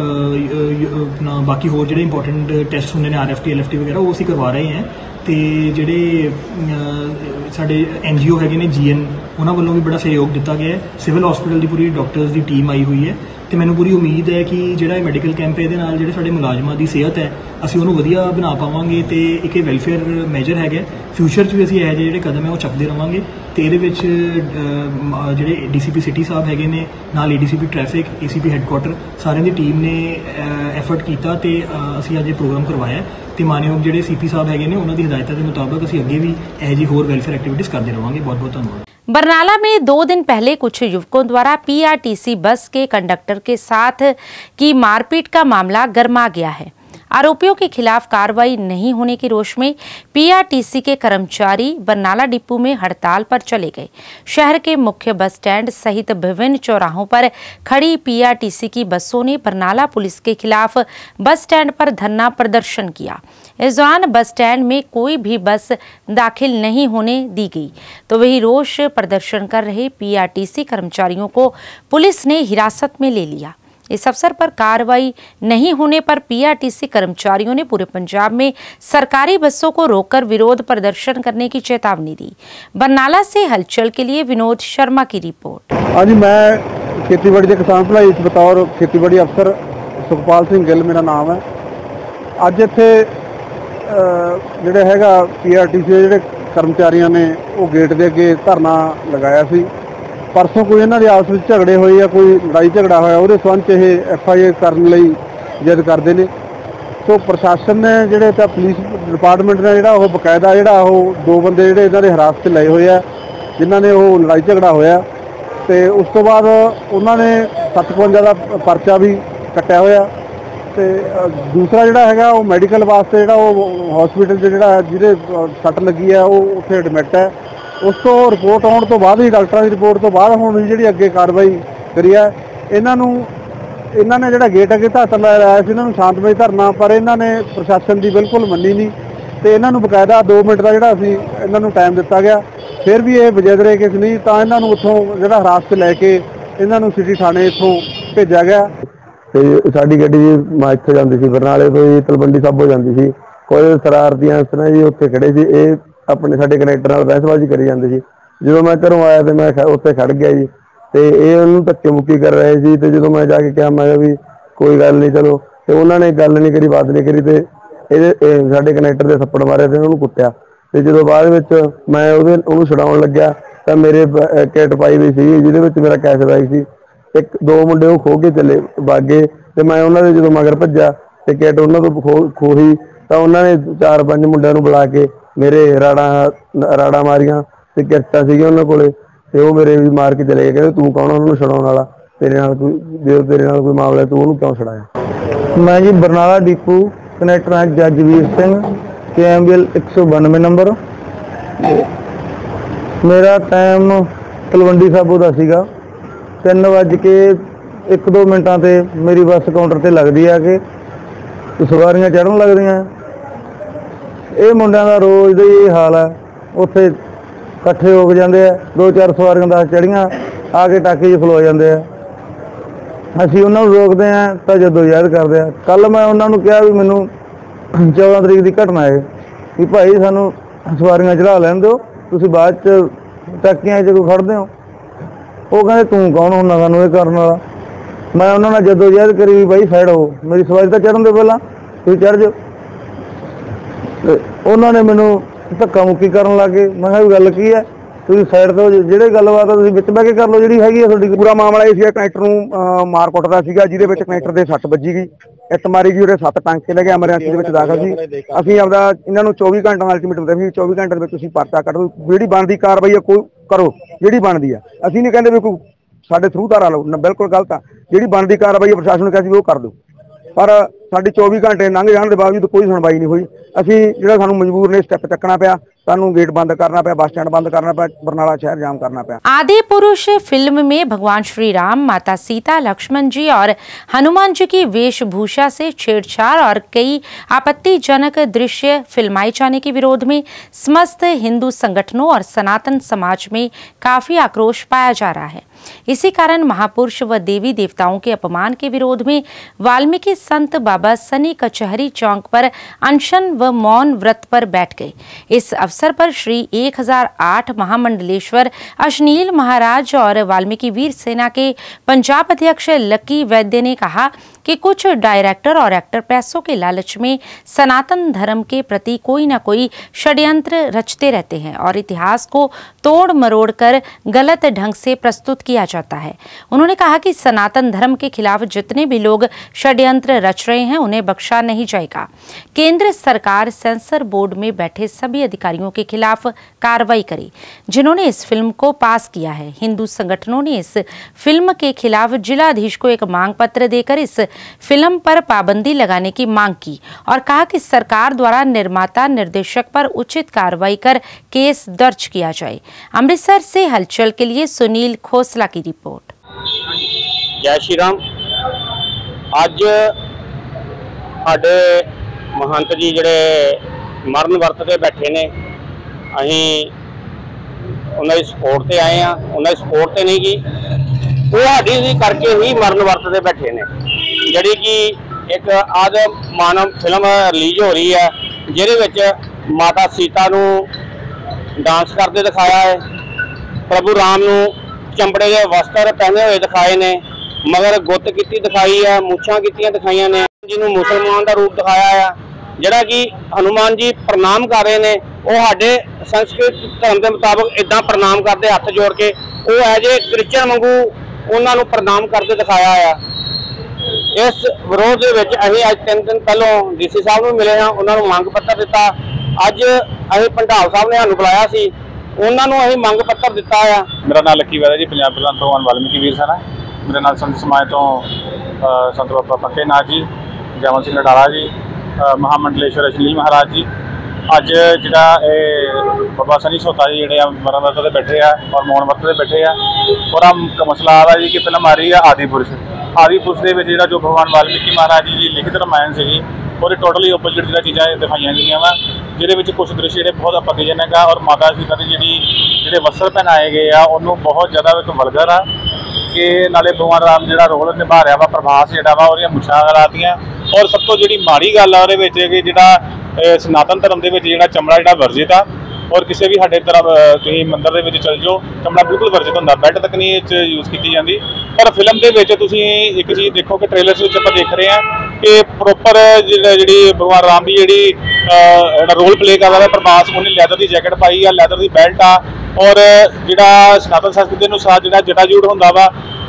ਨਾ ਬਾਕੀ ਹੋਰ ਜਿਹੜੇ ਇੰਪੋਰਟੈਂਟ ਟੈਸਟ ਹੁੰਦੇ ਨੇ ਆਰਐਫਟੀ, ਐਲਐਫਟੀ ਵਗੈਰਾ, ਉਹ ਅਸੀਂ ਕਰਵਾ ਰਹੇ ਹਾਂ। ਤੇ ਜਿਹੜੇ ਸਾਡੇ ਐਨਜੀਓ ਹੈਗੇ ਨੇ ਜੀਐਨ, ਉਹਨਾਂ ਵੱਲੋਂ ਵੀ ਬੜਾ ਸਹਿਯੋਗ ਦਿੱਤਾ ਗਿਆ ਹੈ। ਸਿਵਲ ਹਸਪੀਟਲ ਦੀ ਪੂਰੀ ਡਾਕਟਰਸ ਦੀ ਟੀਮ ਆਈ ਹੋਈ ਹੈ ਤੇ ਮੈਨੂੰ ਪੂਰੀ ਉਮੀਦ ਹੈ ਕਿ ਜਿਹੜਾ ਇਹ ਮੈਡੀਕਲ ਕੈਂਪ ਇਹਦੇ ਨਾਲ ਜਿਹੜੇ ਸਾਡੇ ਮੁਲਾਜ਼ਮਾਂ ਦੀ ਸਿਹਤ ਹੈ ਅਸੀਂ ਉਹਨੂੰ ਵਧੀਆ ਬਣਾ ਪਾਵਾਂਗੇ ਤੇ ਇੱਕ ਇਹ ਵੈਲਫੇਅਰ ਮੈਜਰ ਹੈਗਾ। ਫਿਊਚਰ 'ਚ ਵੀ ਅਸੀਂ ਇਹੋ ਜਿਹੇ ਜਿਹੜੇ ਕਦਮ ਹੈ ਉਹ ਚੱਕਦੇ ਰਵਾਂਗੇ ਤੇ ਇਹਦੇ ਵਿੱਚ ਜਿਹੜੇ ਡੀਸੀਪੀ ਸਿਟੀ ਸਾਹਿਬ ਹੈਗੇ ਨੇ, ਨਾਲ ਏਡੀਸੀਪੀ ਟ੍ਰੈਫਿਕ, ਏਸੀਪੀ ਹੈੱਡਕੁਆਟਰ, ਸਾਰਿਆਂ ਦੀ ਟੀਮ ਨੇ ਐਫਰਟ ਕੀਤਾ ਤੇ ਅਸੀਂ ਅੱਜ ਇਹ ਪ੍ਰੋਗਰਾਮ ਕਰਵਾਇਆ ਤੇ ਮਾਨਯੋਗ ਜਿਹੜੇ ਸੀਪੀ ਸਾਹਿਬ ਹੈਗੇ ਨੇ ਉਹਨਾਂ ਦੀ ਹਦਾਇਤਾਂ ਦੇ ਮੁਤਾਬਕ ਅਸੀਂ ਅੱਗੇ ਵੀ ਇਹੋ ਜਿਹੀ ਹੋਰ ਵੈਲਫੇਅਰ एक्टिविटीज करते रहेंगे। बहुत बहुत धन्यवाद। बरनाला में दो दिन पहले कुछ युवकों द्वारा पीआरटीसी बस के कंडक्टर के साथ की मारपीट का मामला गर्मा गया है। आरोपियों के खिलाफ कार्रवाई नहीं होने के रोष में पीआरटीसी के कर्मचारी बरनाला डिपो में हड़ताल पर चले गए। शहर के मुख्य बस स्टैंड सहित विभिन्न चौराहों पर खड़ी पीआरटीसी की बसों ने बरनाला पुलिस के खिलाफ बस स्टैंड पर धरना प्रदर्शन किया। इस दौरान बस स्टैंड में कोई भी बस दाखिल नहीं होने दी गई। तो वही रोष प्रदर्शन कर रहे पीआरटीसी कर्मचारियों को पुलिस ने हिरासत में ले लिया। इस अवसर पर कार्रवाई नहीं होने पर पीआरटीसी कर्मचारियों ने पूरे पंजाब में सरकारी बसों को रोककर विरोध प्रदर्शन करने की चेतावनी दी। बरनाला से हलचल के लिए विनोद शर्मा की रिपोर्ट। हाँ जी, मैं खेतीबाड़ी के किसान भलाई बतौर खेतीबाड़ी अफसर सुखपाल सिंह गिल मेरा नाम है। अज इत्थे ਜਿਹੜੇ ਹੈਗਾ ਪੀਆਰਟੀਸੀ ਦੇ ਜਿਹੜੇ ਕਰਮਚਾਰੀਆਂ ਨੇ ਉਹ ਗੇਟ ਦੇ ਅੱਗੇ ਧਰਨਾ ਲਗਾਇਆ ਸੀ। ਪਰਸੋਂ ਕੋਈ ਇਹਨਾਂ ਦੇ ਆਪਸ ਵਿੱਚ ਝਗੜੇ ਹੋਏ ਜਾਂ ਕੋਈ ਲੜਾਈ ਝਗੜਾ ਹੋਇਆ, ਉਹਦੇ ਸੰਬੰਧ 'ਚ ਇਹ ਐਫ ਆਈ ਆਰ ਕਰਨ ਲਈ ਜਿੱਦ ਕਰਦੇ ਨੇ। ਸੋ ਪ੍ਰਸ਼ਾਸਨ ਨੇ ਜਿਹੜੇ ਤਾਂ ਪੁਲਿਸ ਡਿਪਾਰਟਮੈਂਟ ਨੇ ਜਿਹੜਾ ਉਹ ਬਕਾਇਦਾ ਜਿਹੜਾ ਉਹ ਦੋ ਬੰਦੇ ਜਿਹੜੇ ਇਹਨਾਂ ਦੇ ਹਿਰਾਸਤ 'ਚ ਲਏ ਹੋਏ ਆ, ਜਿਨ੍ਹਾਂ ਨੇ ਉਹ ਲੜਾਈ ਝਗੜਾ ਹੋਇਆ ਤੇ ਉਸ ਤੋਂ ਬਾਅਦ ਉਹਨਾਂ ਨੇ ਸੱਤ ਸੌ ਪਚਵੰਜਾ ਦਾ ਪਰਚਾ ਵੀ ਕੱਟਿਆ ਹੋਇਆ ਤੇ ਦੂਸਰਾ ਜਿਹੜਾ ਹੈਗਾ ਉਹ ਮੈਡੀਕਲ ਵਾਸਤੇ ਜਿਹੜਾ ਉਹ ਹਸਪੀਟਲ 'ਚ ਜਿਹੜਾ ਜਿਹਦੇ ਸੱਟ ਲੱਗੀ ਹੈ ਉਹ ਉੱਥੇ ਐਡਮਿਟ ਹੈ। ਉਸ ਤੋਂ ਰਿਪੋਰਟ ਆਉਣ ਤੋਂ ਬਾਅਦ ਹੀ ਡਾਕਟਰਾਂ ਦੀ ਰਿਪੋਰਟ ਤੋਂ ਬਾਅਦ ਹੁਣ ਜਿਹੜੀ ਅੱਗੇ ਕਾਰਵਾਈ ਕਰੀ ਹੈ। ਇਹਨਾਂ ਨੂੰ ਇਹਨਾਂ ਨੇ ਜਿਹੜਾ ਗੇਟ ਅੱਗੇ ਧਰਨਾ ਲਾਇਆ ਸੀ, ਇਹਨਾਂ ਨੂੰ ਸ਼ਾਂਤਮਈ ਧਰਨਾ, ਪਰ ਇਹਨਾਂ ਨੇ ਪ੍ਰਸ਼ਾਸਨ ਦੀ ਬਿਲਕੁਲ ਮੰਨੀ ਨਹੀਂ ਤੇ ਇਹਨਾਂ ਨੂੰ ਬਕਾਇਦਾ ਦੋ ਮਿੰਟ ਦਾ ਜਿਹੜਾ ਅਸੀਂ ਇਹਨਾਂ ਨੂੰ ਟਾਈਮ ਦਿੱਤਾ ਗਿਆ। ਫਿਰ ਵੀ ਇਹ ਵਜਦ ਰਹੇ ਕਿ ਨਹੀਂ ਤਾਂ ਇਹਨਾਂ ਨੂੰ ਉੱਥੋਂ ਜਿਹੜਾ ਹਿਰਾਸਤ ਲੈ ਕੇ ਇਹਨਾਂ ਨੂੰ ਸਿਟੀ ਥਾਣੇ ਇੱਥੋਂ ਭੇਜਿਆ ਗਿਆ। ਤੇ ਸਾਡੀ ਗੱਡੀ ਜੀ ਇੱਥੇ ਜਾਂਦੀ ਸੀ, ਬਰਨਾਲੇ ਤੋਂ ਜੀ ਤਲਵੰਡੀ ਸਾਬੋ ਜਾਂਦੀ ਸੀ। ਕੋਈ ਸ਼ਰਾਰਤੀਆਂ ਇਸ ਤਰ੍ਹਾਂ ਜੀ ਉੱਥੇ ਖੜੇ ਸੀ, ਇਹ ਆਪਣੇ ਸਾਡੇ ਕਨੈਕਟਰ ਨਾਲ ਬਹਿਸਬਾਜ਼ੀ ਕਰੀ ਜਾਂਦੇ ਸੀ। ਜਦੋਂ ਮੈਂ ਘਰੋਂ ਆਇਆ ਤੇ ਮੈਂ ਉੱਥੇ ਖੜ ਗਿਆ ਜੀ ਤੇ ਇਹ ਉਹਨੂੰ ਧੱਕੇ ਮੁੱਕੀ ਕਰ ਰਹੇ ਸੀ ਤੇ ਜਦੋਂ ਮੈਂ ਜਾ ਕੇ ਕਿਹਾ ਮੈਂ ਕਿਹਾ ਵੀ ਕੋਈ ਗੱਲ ਨਹੀਂ ਚਲੋ, ਤੇ ਉਹਨਾਂ ਨੇ ਗੱਲ ਨਹੀਂ ਕਰੀ, ਬਾਤ ਨਹੀਂ ਕਰੀ ਤੇ ਇਹਦੇ ਸਾਡੇ ਕਨੈਕਟਰ ਦੇ ਥੱਪੜ ਮਾਰਿਆ ਤੇ ਉਹਨੂੰ ਕੁੱਟਿਆ। ਤੇ ਜਦੋਂ ਬਾਅਦ ਵਿੱਚ ਮੈਂ ਉਹਦੇ ਉਹਨੂੰ ਛਡਾਉਣ ਲੱਗਿਆ ਤਾਂ ਮੇਰੇ ਕਿੱਟ ਪਾਈ ਹੋਈ ਸੀ ਜਿਹਦੇ ਵਿੱਚ ਮੇਰਾ ਕੈਸ਼ ਪਾਈ ਸੀ। ਇੱਕ ਦੋ ਮੁੰਡੇ ਉਹ ਖੋ ਕੇ ਚਲੇ ਬਾਗੇ ਤੇ ਮੈਂ ਉਹਨਾਂ ਦੇ ਜਦੋਂ ਮਗਰ ਭੱਜਾ ਤੇ ਕਿਟ ਉਹਨਾਂ ਤੋਂ ਖੋ ਖੋਹੀ ਤਾਂ ਉਹਨਾਂ ਨੇ ਚਾਰ ਪੰਜ ਮੁੰਡਿਆਂ ਨੂੰ ਬੁਲਾ ਕੇ ਮੇਰੇ ਰਾੜਾ ਰਾੜਾ ਮਾਰੀਆਂ ਤੇ ਕਿਰਚਾ ਸੀਗੇ ਉਹਨਾਂ ਕੋਲੇ ਤੇ ਉਹ ਮੇਰੇ ਵੀ ਮਾਰ ਕੇ ਚਲੇ ਗਏ। ਕਹਿੰਦੇ ਤੂੰ ਕੌਣ ਉਹਨਾਂ ਨੂੰ ਛਡਾਉਣ ਵਾਲਾ, ਤੇਰੇ ਨਾਲ ਕੋਈ ਜੇ ਤੇਰੇ ਨਾਲ ਕੋਈ ਮਾਮਲਾ ਤੂੰ ਉਹਨੂੰ ਕਿਉਂ ਛਡਾਇਆ। ਮੈਂ ਜੀ ਬਰਨਾਲਾ ਡਿਪੂ ਕਨੈਕਟਰ ਹਾਂ Jajveer Singh K M B L ਇੱਕ ਸੌ ਬਾਨਵੇਂ ਨੰਬਰ। ਮੇਰਾ ਟਾਈਮ ਤਲਵੰਡੀ ਸਾਬੋ ਦਾ ਸੀਗਾ। ਤਿੰਨ ਵੱਜ ਕੇ ਇੱਕ ਦੋ ਮਿੰਟਾਂ ਤੇ ਮੇਰੀ ਬੱਸ ਕਾਊਂਟਰ ਤੇ ਲੱਗਦੀ ਆ ਕਿ ਸਵਾਰੀਆਂ ਚੜ੍ਹਨ ਲੱਗਦੀਆਂ। ਇਹ ਮੁੰਡਿਆਂ ਦਾ ਰੋਜ਼ ਦਾ ਹੀ ਹਾਲ ਹੈ। ਉੱਥੇ ਇਕੱਠੇ ਹੋ ਕੇ ਜਾਂਦੇ ਆ, ਦੋ ਚਾਰ ਸਵਾਰੀਆਂ ਦਸ ਚੜ੍ਹੀਆਂ ਆ ਕੇ ਟਾਕੇ 'ਚ ਖਲੋ ਜਾਂਦੇ ਆ। ਅਸੀਂ ਉਹਨਾਂ ਨੂੰ ਰੋਕਦੇ ਹਾਂ ਤਾਂ ਜਦੋਂ ਯਾਦ ਕਰਦੇ ਆ। ਕੱਲ੍ਹ ਮੈਂ ਉਹਨਾਂ ਨੂੰ ਕਿਹਾ ਵੀ ਮੈਨੂੰ ਚੌਦਾਂ ਤਰੀਕ ਦੀ ਘਟਨਾ ਹੈ ਵੀ ਭਾਈ ਸਾਨੂੰ ਸਵਾਰੀਆਂ ਚੜ੍ਹਾ ਲੈਣ ਦਿਓ, ਤੁਸੀਂ ਬਾਅਦ 'ਚ ਟਾਕੀਆਂ 'ਚ ਕੋਈ ਖੜ੍ਹਦੇ ਹੋ। ਉਹ ਕਹਿੰਦੇ ਤੂੰ ਕੌਣ ਹੁੰਦਾ ਸਾਨੂੰ ਇਹ ਕਰਨ ਵਾਲਾ। ਮੈਂ ਉਹਨਾਂ ਨਾਲ ਜਦੋਂ ਯਾਦ ਕਰੀ ਵੀ ਬਾਈ ਸਾਈਡ ਹੋ, ਮੇਰੀ ਸਵਾਰੀ ਤਾਂ ਚੜ੍ਹਨ ਦਿਓ ਪਹਿਲਾਂ, ਤੁਸੀਂ ਚੜ੍ਹ ਜਾਓ। ਤੇ ਉਹਨਾਂ ਨੇ ਮੈਨੂੰ ਧੱਕਾ ਮੁੱਕੀ ਕਰਨ ਲੱਗ ਗਏ। ਮੈਂ ਕਿਹਾ ਵੀ ਗੱਲ ਕੀ ਹੈ, ਤੁਸੀਂ ਸਾਈਡ ਤੋਂ ਜਿਹੜੇ ਗੱਲਬਾਤ ਆ ਤੁਸੀਂ ਵਿੱਚ ਬਹਿ ਕੇ ਕਰ ਲਓ ਜਿਹੜੀ ਹੈਗੀ ਆ ਤੁਹਾਡੀ। ਪੂਰਾ ਮਾਮਲਾ ਇਹ ਸੀਗਾ ਕਨੈਕਟਰ ਨੂੰ ਮਾਰ ਕੁੱਟਦਾ ਸੀਗਾ, ਜਿਹਦੇ ਵਿੱਚ ਕਨੈਕਟਰ ਦੇ ਸੱਟ ਵੱਜੀ ਗਈ, ਇੱਟ ਮਾਰੀ ਗਈ, ਉਹਦੇ ਸੱਤ ਟਾਂਕੇ ਲੱਗੇ, ਐਮਰਜੈਂਸੀ ਦੇ ਵਿੱਚ ਦਾਖਲ ਸੀ। ਅਸੀਂ ਆਪਦਾ ਇਹਨਾਂ ਨੂੰ ਚੌਵੀ ਘੰਟਿਆਂ ਦਾ ਅਲਟੀਮੇਟਮ ਦਿੱਤਾ ਸੀ, ਚੌਵੀ ਘੰਟੇ ਦੇ ਵਿੱਚ ਤੁਸੀਂ ਪਰਚਾ ਕੱਢੋ, ਜਿਹੜੀ ਬਣਦੀ ਕਾਰਵਾਈ ਆ ਕੋਈ ਕਰੋ, ਜਿਹੜੀ ਬਣਦੀ ਆ। ਅਸੀਂ ਨਹੀਂ ਕਹਿੰਦੇ ਵੀ ਕੋਈ ਸਾਡੇ ਥਰੂ ਧਾਰਾ ਲਓ, ਬਿਲਕੁਲ ਗਲਤ ਆ। ਜਿਹੜੀ ਬਣਦੀ ਕਾਰਵਾਈ ਪ੍ਰਸ਼ਾਸਨ ਨੂੰ ਕਿਹਾ ਸੀ ਉਹ ਕਰ ਦਿਓ, ਪਰ ਸਾਡੀ ਚੌਵੀ ਘੰਟੇ ਲੰਘ ਜਾਣ ਦੇ ਬਾਵਜੂਦ ਕੋਈ ਸੁਣਵਾਈ ਨਹੀਂ ਹੋਈ। ਅਸੀਂ ਜਿਹੜਾ ਸਾਨੂੰ ਮਜਬੂਰ ਨੇ ਸਟੈਪ ਚੱਕਣਾ ਪਿਆ, ਸਾਨੂੰ गेट बंद करना पाया, बस स्टैंड बंद करना पाया, बरनाला शहर जाम करना पाया। आदि पुरुष फिल्म में भगवान श्री राम, माता सीता, लक्ष्मण जी और हनुमान जी की वेशभूषा से छेड़छाड़ और कई आपत्तिजनक दृश्य फिल्माए जाने के विरोध में समस्त हिंदू संगठनों और सनातन समाज में काफी आक्रोश पाया जा रहा है। इसी कारण महापुरुष व देवी देवताओं के अपमान के विरोध में वाल्मीकि संत बाबा सनी कचहरी चौक पर अनशन व मौन व्रत पर बैठ गए। इस अवसर पर श्री एक हज़ार आठ महामंडलेश्वर अशनील महाराज और वाल्मीकि वीर सेना के पंजाब अध्यक्ष लकी वैद्य ने कहा कि कुछ डायरेक्टर और एक्टर पैसों के लालच में सनातन धर्म के प्रति कोई न कोई षड्यंत्र रचते रहते हैं और इतिहास को तोड़ मरोड़ कर गलत ढंग से प्रस्तुत किया जाता है। उन्होंने कहा कि सनातन धर्म के खिलाफ जितने भी लोग षड्यंत्र रच रहे हैं उन्हें बख्शा नहीं जाएगा। केंद्र सरकार सेंसर बोर्ड में बैठे सभी अधिकारियों के खिलाफ कार्रवाई करे जिन्होंने इस फिल्म को पास किया है। हिंदू संगठनों ने इस फिल्म के खिलाफ जिलाधीश को एक मांग पत्र देकर इस फिल्म पर पाबंदी लगाने की मांग की और कहा कि सरकार द्वारा निर्माता निर्देशक पर उचित कार्रवाई कर केस दर्ज किया जाए। अमृतसर से हलचल के लिए सुनील खोसला की रिपोर्ट। जय श्री राम। अज साडे महंत जी जिहड़े मरण वर्त ते बैठे ने, अहीं उन्हां दी सपोर्ट ते आए हैं। उन्हां दी सपोर्ट ते नहीं की, वो साडी करके ही मरण वर्त ते बैठे ने। जिहड़ी कि एक आद मानव फिल्म रिलीज हो रही है जिहदे विच माता सीता नूं डांस करते दिखाया है, प्रभु राम नूं चंबड़े के वस्त्र पहने हुए दिखाए ने, मगर गुत्त कीती दिखाई है, मूछां कीतियां दिखाइयां ने, जिन्होंने मुसलमान का रूप दिखाया है। जिहड़ा कि हनुमान जी प्रणाम कर रहे हैं, वो साडे संस्कृत धर्म के मुताबिक इदां प्रणाम करते हथ जोड़ के, वो एज ए क्रिश्चियन वांगू उन्होंने प्रणाम करते दिखाया है। इस विरोध के विच असीं अज तीन दिन पहलों डी सी साहब नूं मिले हैं, उन्होंने मंग पत्र दिता। अज असीं भंडाल साहब ने सानूं बुलाया सी, उन्होंने असीं मंग पत्र दिता है। मेरा नाम लकी वैद्य जी, पंजाब प्रधान भगवान वाल्मीकि वीर सेना। मेरे नाल संत समाज तो संत बाबा फतेह नाथ जी, जयवंत सिंह नडाला जी, महामंडलेश्वर अशनील महाराज जी। अज जिहड़ा बाबा सनी सोता जी जिहड़े मरण वर्त ते बैठे आ और मौन वर्त ते बैठे आ, और मसला आ रहा जी कि फिल्म आ रही है आदि पुरुष। आदि पुरुष के जिहड़ा जो भगवान वाल्मीकि महाराज जी की लिखित रामायण सी, और टोटली ओपोजिट जो चीज़ां दिखाई गई वा, जिहदे विच कुछ दृश्य जिहड़े बहुत आपत्तिजनक आ, और माता सीता के जिहड़ी जिहड़े वस्त्र पहनाए गए आ उन्होंने बहुत ज़्यादा एक वल्गर आ कि नाले भगवान राम जिहड़ा रोल निभा रहा वा, प्रभास जिहड़ा वा ओहदियां मुछां लातियां। और सब तो जिहड़ी माड़ी गल आ उहदे विच कि जिहड़ा सनातन धर्म दे विच जिहड़ा चमड़ा जिहड़ा वर्जित आ, और किसी भी साडे तरफ तुसीं मंदिर दे विच चल जाओ चमड़ा बिल्कुल वर्जित हुंदा, बैड तक नहीं यूज़ की जाती। पर फिल्म दे विच तुसीं एक चीज़ देखो कि ट्रेलर विच आपां देख रहे हैं कि प्रॉपर जिहड़ी भगवान राम की जिहड़ी रोल प्ले कर रहा है प्रभास, उन्हें लैदर की जैकेट पाई आ, लैदर की बेल्ट आ, और जिहड़ा सनातन संस्कृति अनुसार जिहड़ा जटाजूट हुंदा वा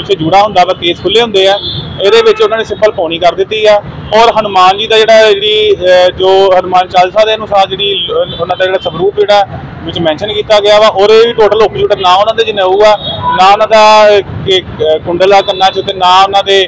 ਪਿੱਛੇ ਜੂੜਾ ਹੁੰਦਾ ਵਾ, ਕੇਸ ਖੁੱਲੇ ਹੁੰਦੇ ਆ, ਇਹਦੇ ਵਿੱਚ ਉਹਨਾਂ ਨੇ ਸਿੰਪਲ ਪੌਣੀ ਕਰ ਦਿੱਤੀ ਆ। ਔਰ ਹਨੂੰਮਾਨ ਜੀ ਦਾ ਜਿਹੜਾ ਜਿਹੜੀ ਜੋ ਹਨੂੰਮਾਨ ਚਾਲੀਸਾ ਦੇ ਅਨੁਸਾਰ ਜਿਹੜੀ ਉਹਨਾਂ ਦਾ ਜਿਹੜਾ ਸਵਰੂਪ ਜਿਹੜਾ ਵਿੱਚ ਮੈਂਸ਼ਨ ਕੀਤਾ ਗਿਆ ਵਾ, ਉਹਦੇ ਵੀ ਟੋਟਲ ਓਪੋਜਿਟ ਨਾ ਉਹਨਾਂ ਦੇ ਜਨੇਊ ਆ, ਨਾ ਉਹਨਾਂ ਦਾ ਕੁੰਡਲਾ ਕੰਨਾਂ 'ਚ, ਤੇ ਨਾ ਉਹਨਾਂ ਦੇ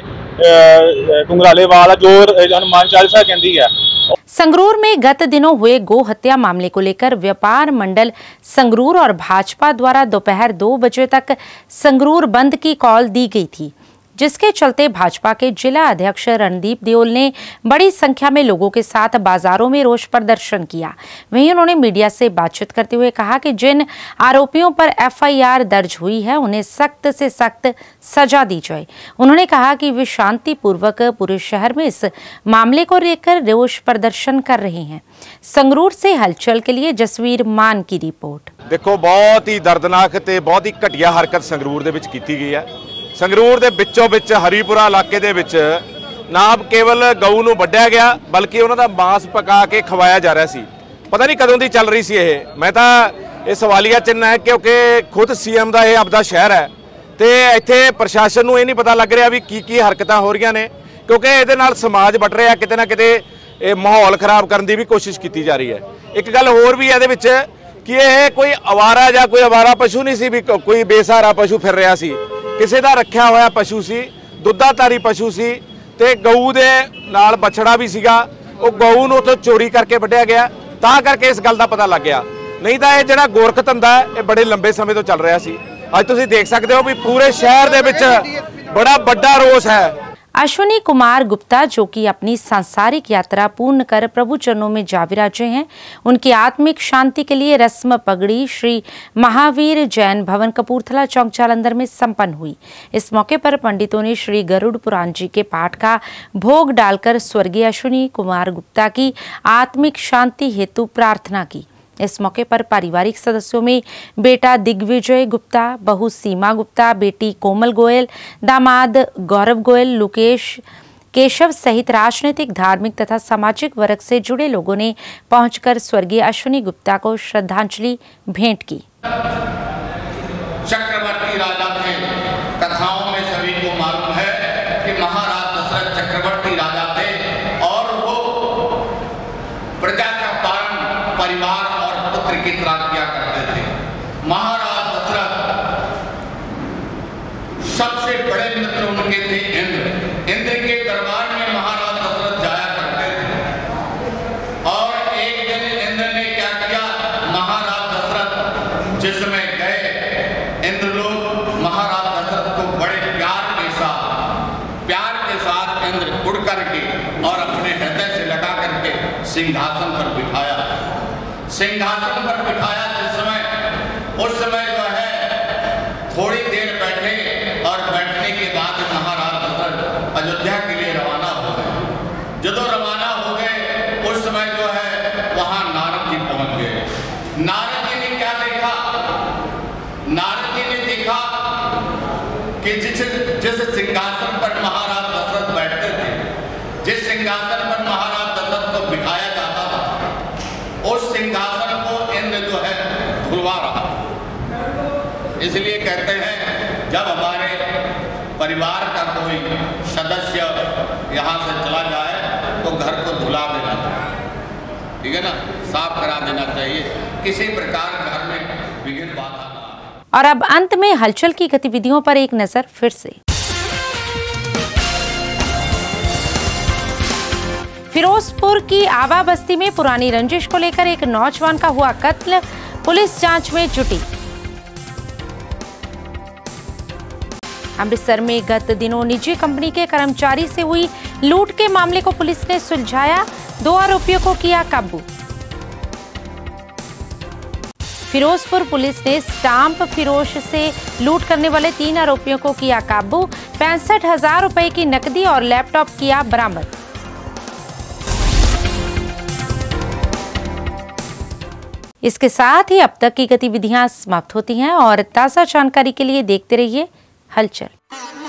कुंगराले वाला जो हनुमान चालीसा कहती है। संगरूर में गत दिनों हुए गो हत्या मामले को लेकर व्यापार मंडल संगरूर और भाजपा द्वारा दोपहर दो बजे तक संगरूर बंद की कॉल दी गई थी, जिसके चलते भाजपा के जिला अध्यक्ष रणदीप देओल ने बड़ी संख्या में लोगों के साथ बाजारों में रोष प्रदर्शन किया। वहीं उन्होंने मीडिया से बातचीत करते हुए कहा कि जिन आरोपियों पर एफ आई आर दर्ज हुई है उन्हें सख्त से सख्त सजा दी जाए। उन्होंने कहा कि वे शांतिपूर्वक पूरे शहर में इस मामले को लेकर रोष प्रदर्शन कर रहे हैं। संगरूर से हलचल के लिए जसवीर मान की रिपोर्ट। देखो, बहुत ही दर्दनाक ते बहुत ही घटिया हरकत संगरूर दे विच कीती गई है। संगरूर ਦੇ ਵਿੱਚੋਂ ਵਿੱਚ ਹਰੀਪੁਰਾ ਇਲਾਕੇ ਦੇ ਵਿੱਚ ਨਾ ਕੇਵਲ ਗਊ ਨੂੰ ਵੱਢਿਆ ਗਿਆ, ਬਲਕਿ ਉਹਨਾਂ ਦਾ ਮਾंस ਪਕਾ ਕੇ ਖਵਾਇਆ ਜਾ ਰਿਹਾ ਸੀ। ਪਤਾ ਨਹੀਂ ਕਦੋਂ ਦੀ ਚੱਲ ਰਹੀ ਸੀ ਇਹ। ਮੈਂ ਤਾਂ ਇਹ ਸਵਾਲੀਆ ਚਿੰਨ੍ਹ ਹੈ, ਕਿਉਂਕਿ ਖੁਦ ਸੀਐਮ ਦਾ ਇਹ ਆਪਦਾ ਸ਼ਹਿਰ ਹੈ ਤੇ ਇੱਥੇ ਪ੍ਰਸ਼ਾਸਨ ਨੂੰ ਇਹ ਨਹੀਂ ਪਤਾ ਲੱਗ ਰਿਹਾ ਵੀ ਕੀ ਕੀ ਹਰਕਤਾਂ ਹੋ ਰਹੀਆਂ ਨੇ, ਕਿਉਂਕਿ ਇਹਦੇ ਨਾਲ ਸਮਾਜ ਵੱਟ ਰਿਹਾ, ਕਿਤੇ ਨਾ ਕਿਤੇ ਇਹ ਮਾਹੌਲ ਖਰਾਬ ਕਰਨ ਦੀ ਵੀ ਕੋਸ਼ਿਸ਼ ਕੀਤੀ ਜਾ ਰਹੀ ਹੈ। ਇੱਕ ਗੱਲ ਹੋਰ ਵੀ ਇਹਦੇ ਵਿੱਚ ਕਿ ਇਹ ਕੋਈ ਅਵਾਰਾ ਜਾਂ ਕੋਈ ਅਵਾਰਾ ਪਸ਼ੂ ਨਹੀਂ ਸੀ, ਵੀ ਕੋਈ ਬੇਸਹਾਰਾ ਪਸ਼ੂ ਫਿਰ ਰਿਹਾ ਸੀ, ਕਿਸੇ ਦਾ ਰੱਖਿਆ ਹੋਇਆ ਪਸ਼ੂ ਸੀ, ਦੁੱਧਾਧਾਰੀ ਪਸ਼ੂ ਸੀ ਤੇ ਗਊ ਦੇ ਨਾਲ ਬਛੜਾ ਵੀ ਸੀਗਾ। ਉਹ ਗਊ ਨੂੰ ਉੱਥੋਂ ਚੋਰੀ ਕਰਕੇ ਵੱਢਿਆ ਗਿਆ, ਤਾਂ ਕਰਕੇ ਇਸ ਗੱਲ ਦਾ ਪਤਾ ਲੱਗ ਗਿਆ। ਨਹੀਂ ਤਾਂ ਇਹ ਜਿਹੜਾ ਗੋਰਖ ਧੰਦਾ ਹੈ ਇਹ ਬੜੇ ਲੰਬੇ ਸਮੇਂ ਤੋਂ ਚੱਲ ਰਿਹਾ ਸੀ। ਅੱਜ ਤੁਸੀਂ ਦੇਖ ਸਕਦੇ ਹੋ ਵੀ ਪੂਰੇ ਸ਼ਹਿਰ ਦੇ ਵਿੱਚ बड़ा बड़ा रोष है। अश्विनी कुमार गुप्ता, जो कि अपनी सांसारिक यात्रा पूर्ण कर प्रभु चरणों में जा विराजे हैं, उनकी आत्मिक शांति के लिए रस्म पगड़ी श्री महावीर जैन भवन कपूरथला चौक जालंधर में संपन्न हुई। इस मौके पर पंडितों ने श्री गरुड़ पुराण जी के पाठ का भोग डालकर स्वर्गीय अश्विनी कुमार गुप्ता की आत्मिक शांति हेतु प्रार्थना की। इस मौके पर पारिवारिक सदस्यों में बेटा दिग्विजय गुप्ता, बहू सीमा गुप्ता, बेटी कोमल गोयल, दामाद गौरव गोयल, लुकेश केशव सहित राजनीतिक, धार्मिक तथा सामाजिक वर्ग से जुड़े लोगों ने पहुंचकर स्वर्गीय अश्विनी गुप्ता को श्रद्धांजलि भेंट की। चक्रवर्ती राजा थे, कथाओं में सभी को मालूम है कि महाराज दशरथ चक्रवर्ती राजा थे और वो प्रजा का पालन परिवार की तरह किया करते थे। महाराज दशरथ सबसे बड़े मित्र उनके थे इंद्र। इंद्र के दरबार में महाराज दशरथ जाया करते थे और एक दिन इंद्र ने क्या किया, महाराज दशरथ जिसमें गए, इंद्र लोग महाराज दशरथ को बड़े प्यार के साथ प्यार के साथ इंद्र उड़ करके और अपने हृदय से लगा करके सिंहासन पर बिठाया। सिंहासन पर बिठाया जिस समय, उस समय जो है थोड़ी देर बैठे और बैठने के बाद महाराज दशरथ अयोध्या के लिए रवाना हो गए। जब रवाना हो गए उस समय जो है वहां नारद जी पहुंच गए। नारद जी ने क्या देखा, नारद जी ने देखा कि जिस जिस सिंहासन पर महाराज दशरथ बैठते थे, जिस सिंहासन पर महाराज दशरथ को बिठाया जाता था, उस सिंहासन को इंद्र जो है धुलवा रहा। इसलिए कहते हैं जब हमारे परिवार का कोई सदस्य यहाँ से चला जाए तो घर को धुला देना चाहिए, ठीक है ना, साफ करा देना चाहिए, किसी प्रकार घर में विघ्न बाधा ना। और अब अंत में हलचल की गतिविधियों पर एक नजर फिर से। फिरोजपुर की आवा बस्ती में पुरानी रंजिश को लेकर एक नौजवान का हुआ कत्ल, पुलिस जांच में जुटी। अमृतसर में गत दिनों निजी कंपनी के कर्मचारी से हुई लूट के मामले को पुलिस ने सुलझाया, दो आरोपियों को किया काबू। फिरोजपुर पुलिस ने स्टाम्प फिरोश से लूट करने वाले तीन आरोपियों को किया काबू, पैंसठ हजार रुपए की नकदी और लैपटॉप किया बरामद। इसके साथ ही अब तक की गतिविधियां समाप्त होती हैं और ताज़ा जानकारी के लिए देखते रहिए हलचल।